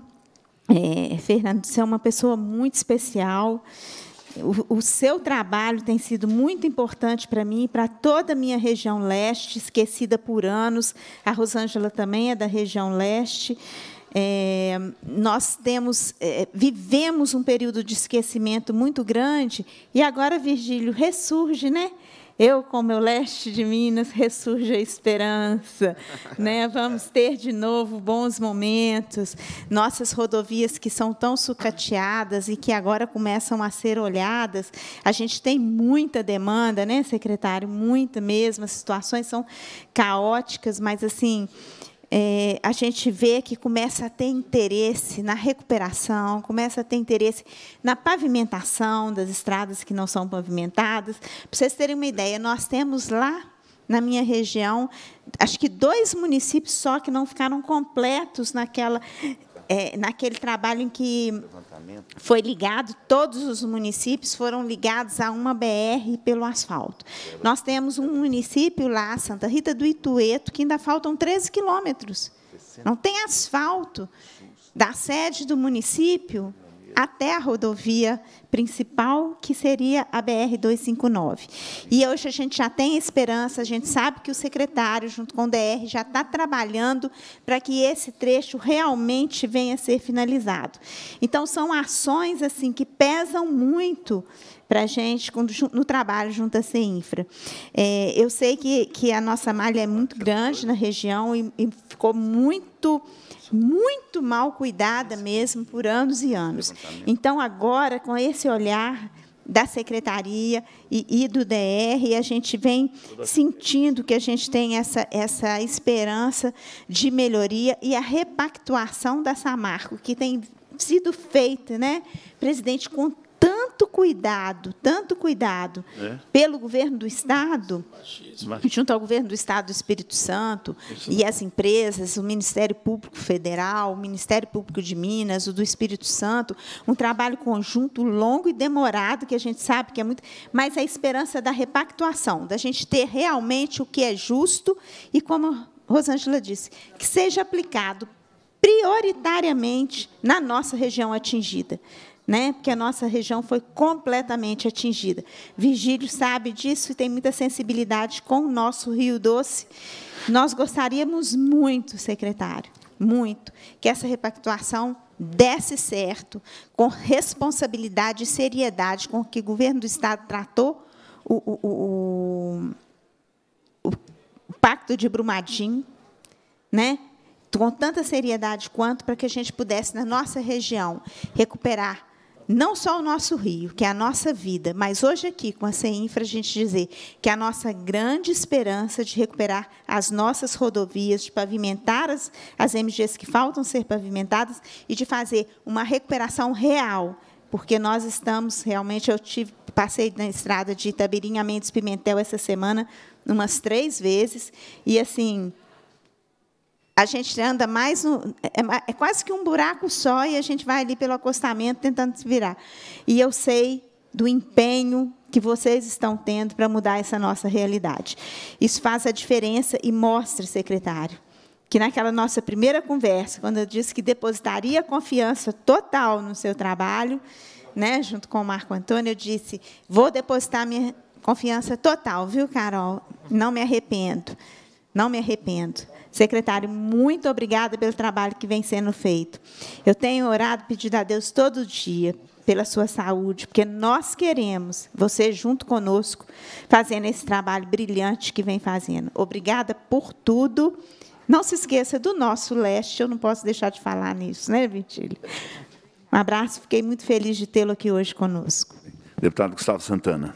é, Fernando, você é uma pessoa muito especial. O, o seu trabalho tem sido muito importante para mim e para toda a minha região leste, esquecida por anos. A Rosângela também é da região leste. É, nós temos, é, vivemos um período de esquecimento muito grande, e agora, Virgílio, ressurge, né? Eu, com o meu leste de Minas, ressurge a esperança, né? Vamos ter de novo bons momentos. Nossas rodovias que são tão sucateadas e que agora começam a ser olhadas. A gente tem muita demanda, né, secretário? Muita mesmo. As situações são caóticas, mas, assim, É, a gente vê que começa a ter interesse na recuperação, começa a ter interesse na pavimentação das estradas que não são pavimentadas. Para vocês terem uma ideia, nós temos lá, na minha região, acho que dois municípios só que não ficaram completos naquela, é, naquele trabalho em que foi ligado, todos os municípios foram ligados a uma B R pelo asfalto. Nós temos um município lá, Santa Rita do Itueto, que ainda faltam treze quilômetros. Não tem asfalto da sede do município até a rodovia principal, que seria a B R duzentos e cinquenta e nove. E hoje a gente já tem esperança, a gente sabe que o secretário, junto com o D R, já está trabalhando para que esse trecho realmente venha a ser finalizado. Então, são ações assim que pesam muito para a gente no trabalho junto à CEINFRA. É, eu sei que, que a nossa malha é muito grande na região e, e ficou muito... muito mal cuidada mesmo por anos e anos. Então, agora, com esse olhar da Secretaria e, e do D R, a gente vem sentindo que a gente tem essa, essa esperança de melhoria e a repactuação da Samarco, que tem sido feita, né, presidente, com tanto tanto cuidado, tanto cuidado
É.
pelo governo do Estado, junto ao governo do Estado do Espírito Santo, e as empresas, o Ministério Público Federal, o Ministério Público de Minas, o do Espírito Santo, um trabalho conjunto longo e demorado, que a gente sabe que é muito, mas a esperança da repactuação, da gente ter realmente o que é justo e, como a Rosângela disse, que seja aplicado prioritariamente na nossa região atingida, né? Porque a nossa região foi completamente atingida. Virgílio sabe disso e tem muita sensibilidade com o nosso Rio Doce. Nós gostaríamos muito, secretário, muito, que essa repactuação desse certo, com responsabilidade e seriedade com que o governo do Estado tratou o, o, o, o, o Pacto de Brumadinho, né? Com tanta seriedade quanto para que a gente pudesse, na nossa região, recuperar não só o nosso rio, que é a nossa vida, mas hoje aqui, com a CEINFRA, a gente dizer que a nossa grande esperança de recuperar as nossas rodovias, de pavimentar as, as M Gs que faltam ser pavimentadas e de fazer uma recuperação real, porque nós estamos, realmente, eu tive, passei na estrada de Itabirim a Mendes Pimentel essa semana, umas três vezes, e, assim, a gente anda mais, no, é, é quase que um buraco só, e a gente vai ali pelo acostamento tentando se virar. E eu sei do empenho que vocês estão tendo para mudar essa nossa realidade. Isso faz a diferença e mostra, secretário, que naquela nossa primeira conversa, quando eu disse que depositaria confiança total no seu trabalho, né, junto com o Marco Antônio, eu disse, vou depositar minha confiança total, viu, Carol? Não me arrependo, não me arrependo. Secretário, muito obrigada pelo trabalho que vem sendo feito. Eu tenho orado, pedido a Deus todo dia pela sua saúde, porque nós queremos, você junto conosco, fazendo esse trabalho brilhante que vem fazendo. Obrigada por tudo. Não se esqueça do nosso leste, eu não posso deixar de falar nisso, né, Virgílio? Um abraço, fiquei muito feliz de tê-lo aqui hoje conosco.
Deputado Gustavo Santana.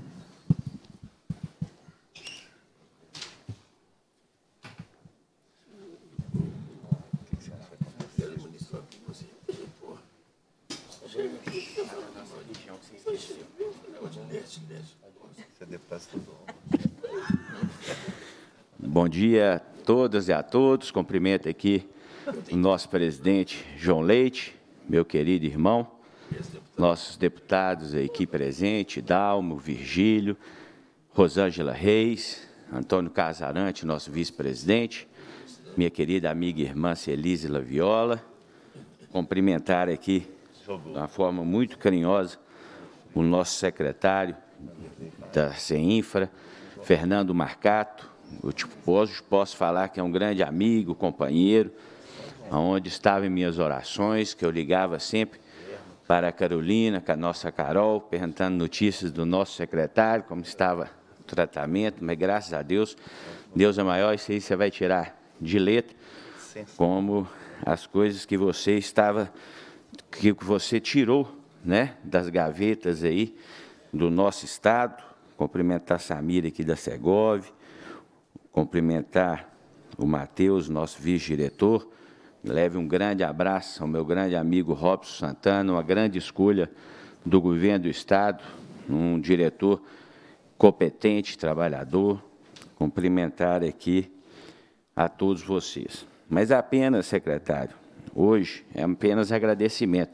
Bom dia a todas e a todos. Cumprimento aqui o nosso presidente João Leite, meu querido irmão, nossos deputados aqui presentes, Dalmo, Virgílio, Rosângela Reis, Antônio Casarante, nosso vice-presidente, minha querida amiga e irmã Celise Laviola. Cumprimentar aqui, de uma forma muito carinhosa, o nosso secretário da CEINFRA, Fernando Marcato. Eu hoje posso falar que é um grande amigo, companheiro, onde estava em minhas orações, que eu ligava sempre para a Carolina, com a nossa Carol, perguntando notícias do nosso secretário, como estava o tratamento, mas graças a Deus, Deus é maior, isso aí você vai tirar de letra, como as coisas que você estava, que você tirou, né, das gavetas aí do nosso estado. Cumprimentar a Samira aqui da Segov, cumprimentar o Matheus, nosso vice-diretor. Leve um grande abraço ao meu grande amigo Robson Santana, uma grande escolha do governo do estado, um diretor competente, trabalhador. Cumprimentar aqui a todos vocês. Mas apenas, secretário, hoje é apenas agradecimento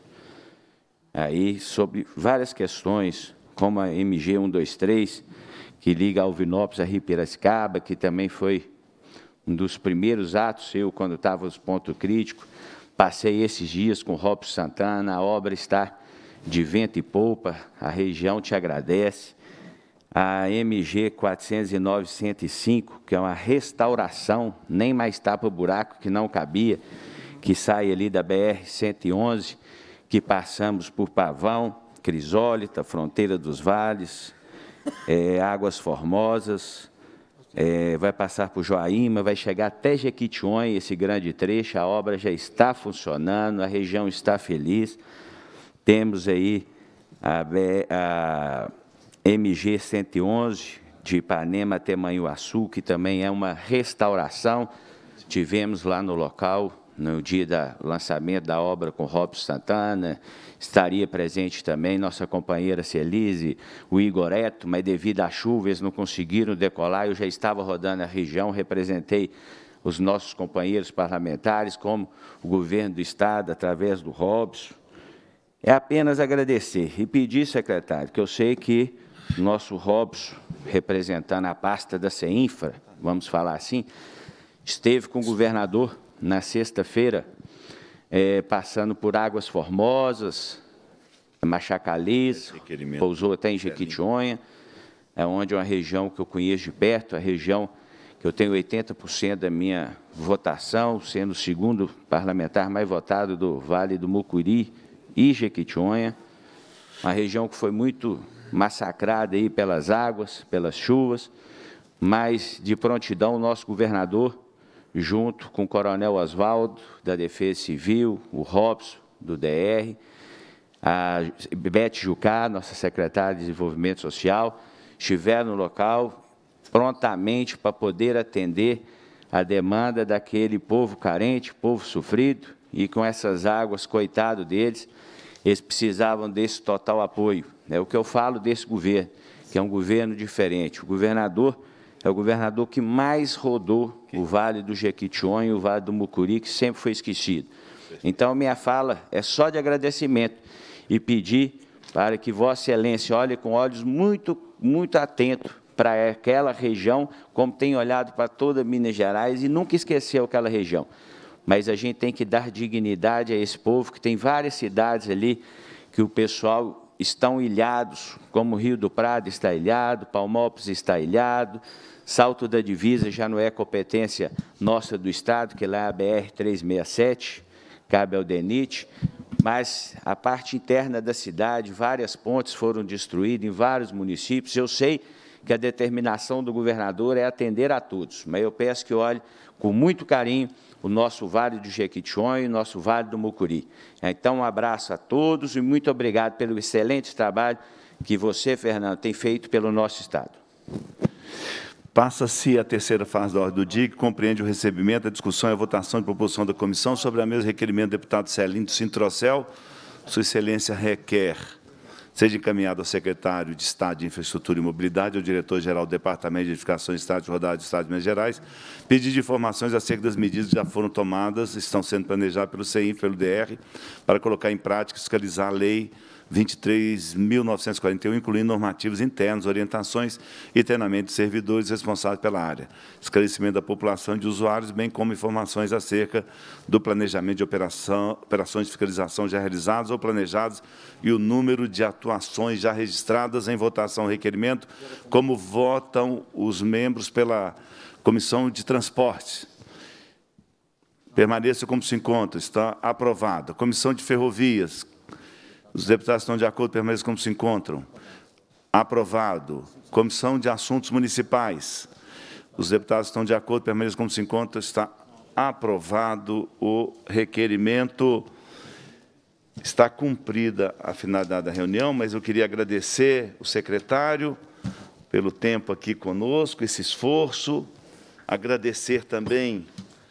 aí sobre várias questões, como a M G cento e vinte e três, que liga Alvinópolis a Rio Piracicaba, que também foi um dos primeiros atos, eu, quando estava nos pontos críticos, passei esses dias com o Robson Santana, a obra está de vento e polpa, a região te agradece. A M G quatrocentos e nove, cento e cinco, que é uma restauração, nem mais tapa-buraco, que não cabia, que sai ali da B R cento e onze, que passamos por Pavão, Crisólita, Fronteira dos Vales, é, Águas Formosas, é, vai passar por Joaíma, vai chegar até Jequitinhonha, esse grande trecho. A obra já está funcionando, a região está feliz. Temos aí a, a M G cento e onze, de Ipanema até Manhuaçu, que também é uma restauração. Tivemos lá no local, no dia do lançamento da obra com Robson Santana, estaria presente também nossa companheira Celise, o Igoreto, mas devido à chuva eles não conseguiram decolar, eu já estava rodando a região, representei os nossos companheiros parlamentares, como o governo do Estado, através do Robson. É apenas agradecer e pedir, secretário, que eu sei que o nosso Robson, representando a pasta da CEINFRA, vamos falar assim, esteve com o governador na sexta-feira, é, passando por Águas Formosas, Machacalês, pousou até em Jequitinhonha, é onde é uma região que eu conheço de perto, a região que eu tenho oitenta por cento da minha votação, sendo o segundo parlamentar mais votado do Vale do Mucuri e Jequitinhonha, uma região que foi muito massacrada aí pelas águas, pelas chuvas, mas de prontidão o nosso governador, junto com o coronel Oswaldo, da Defesa Civil, o Robson, do D R, a Bete Jucá, nossa secretária de Desenvolvimento Social, estiveram no local prontamente para poder atender a demanda daquele povo carente, povo sofrido, e com essas águas, coitado deles, eles precisavam desse total apoio. É o que eu falo desse governo, que é um governo diferente. O governador é o governador que mais rodou o Vale do Jequitinhonha e o Vale do Mucuri, que sempre foi esquecido. Então, minha fala é só de agradecimento e pedir para que Vossa Excelência olhe com olhos muito, muito atentos para aquela região, como tem olhado para toda Minas Gerais e nunca esqueceu aquela região. Mas a gente tem que dar dignidade a esse povo, que tem várias cidades ali que o pessoal estão ilhados, como Rio do Prado está ilhado, Palmópolis está ilhado, Salto da Divisa já não é competência nossa do Estado, que lá é a B R trezentos e sessenta e sete, cabe ao DENIT, mas a parte interna da cidade, várias pontes foram destruídas em vários municípios. Eu sei que a determinação do governador é atender a todos, mas eu peço que olhe com muito carinho o nosso Vale do Jequitinhonha e o nosso Vale do Mucuri. Então, um abraço a todos e muito obrigado pelo excelente trabalho que você, Fernando, tem feito pelo nosso Estado.
Passa-se a terceira fase da ordem do dia, que compreende o recebimento, a discussão e a votação de proposição da comissão sobre a mesma requerimento do deputado Celino Sintrocel. Sua Excelência requer seja encaminhado ao secretário de Estado de Infraestrutura e Mobilidade, ao diretor-geral do Departamento de Edificações, Estradas e Rodadas do Estado de Minas Gerais, pedido de informações acerca das medidas que já foram tomadas, estão sendo planejadas pelo CEINFRA, pelo D R, para colocar em prática e fiscalizar a Lei vinte e três mil novecentos e quarenta e um, incluindo normativos internos, orientações e treinamento de servidores responsáveis pela área, esclarecimento da população e de usuários, bem como informações acerca do planejamento de operação, operações de fiscalização já realizadas ou planejadas e o número de atuações já registradas em votação requerimento, como votam os membros pela Comissão de Transportes. Permaneça como se encontra, está aprovado. A Comissão de Ferrovias, os deputados estão de acordo, permaneçam como se encontram. Aprovado. Comissão de Assuntos Municipais. Os deputados estão de acordo, permaneçam como se encontram. Está aprovado o requerimento. Está cumprida a finalidade da reunião, mas eu queria agradecer o secretário pelo tempo aqui conosco, esse esforço. Agradecer também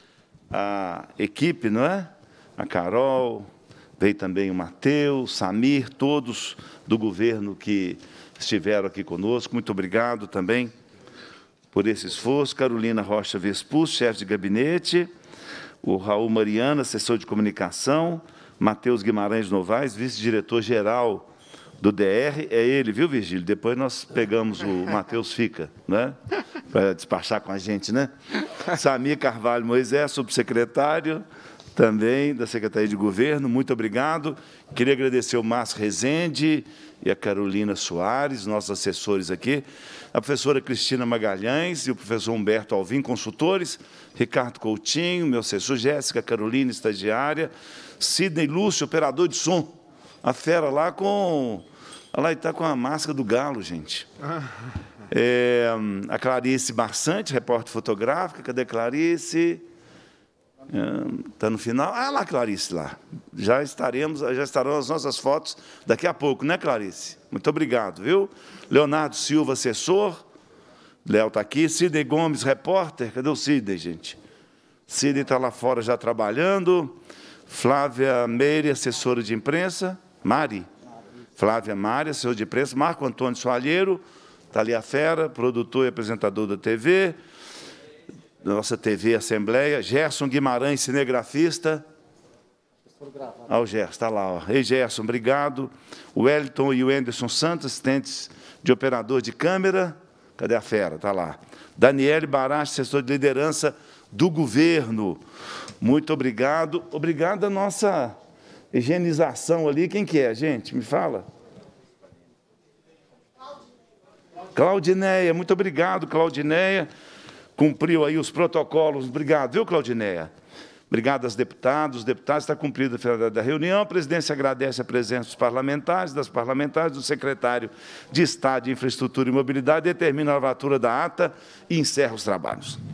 a equipe, não é? A Carol, veio também o Matheus, Samir, todos do governo que estiveram aqui conosco. Muito obrigado também por esse esforço. Carolina Rocha Vespus, chefe de gabinete, o Raul Mariana, assessor de comunicação, Matheus Guimarães Novaes, vice-diretor-geral do D R, é ele, viu, Virgílio? Depois nós pegamos o Matheus Fica, né? Para despachar com a gente, né? Samir Carvalho Moisés, subsecretário, também da Secretaria de Governo, muito obrigado. Queria agradecer o Márcio Rezende e a Carolina Soares, nossos assessores aqui, a professora Cristina Magalhães e o professor Humberto Alvim, consultores, Ricardo Coutinho, meu assessor, Jéssica Carolina, estagiária, Sidney Lúcio, operador de som, a fera lá com... Olha lá, ele está com a máscara do galo, gente. É, a Clarice Barçante, repórter fotográfica, cadê a Clarice? Está no final. Ah, lá, Clarice, lá. Já estaremos, já estarão as nossas fotos daqui a pouco, né, Clarice? Muito obrigado, viu? Leonardo Silva, assessor. Léo está aqui. Sidney Gomes, repórter. Cadê o Sidney, gente? Cida está lá fora já trabalhando. Flávia Meire, assessora de imprensa. Mari. Flávia Mari, assessora de imprensa. Marco Antônio Soalheiro, está ali a fera, produtor e apresentador da T V. Nossa T V Assembleia. Gerson Guimarães, cinegrafista. Ah, o Gerson, está lá. Ó. Ei, Gerson, obrigado. O Wellington e o Anderson Santos, assistentes de operador de câmera. Cadê a fera? Está lá. Daniele Barache, assessor de liderança do governo. Muito obrigado. Obrigado à nossa higienização ali. Quem que é, gente? Me fala. Claudineia. Muito obrigado, Claudineia. Cumpriu aí os protocolos. Obrigado, viu, Claudineia? Obrigado aos deputados. Os deputados, está cumprida a finalidade da reunião. A presidência agradece a presença dos parlamentares, das parlamentares, do secretário de Estado de Infraestrutura e Mobilidade, determina a lavatura da ata e encerra os trabalhos.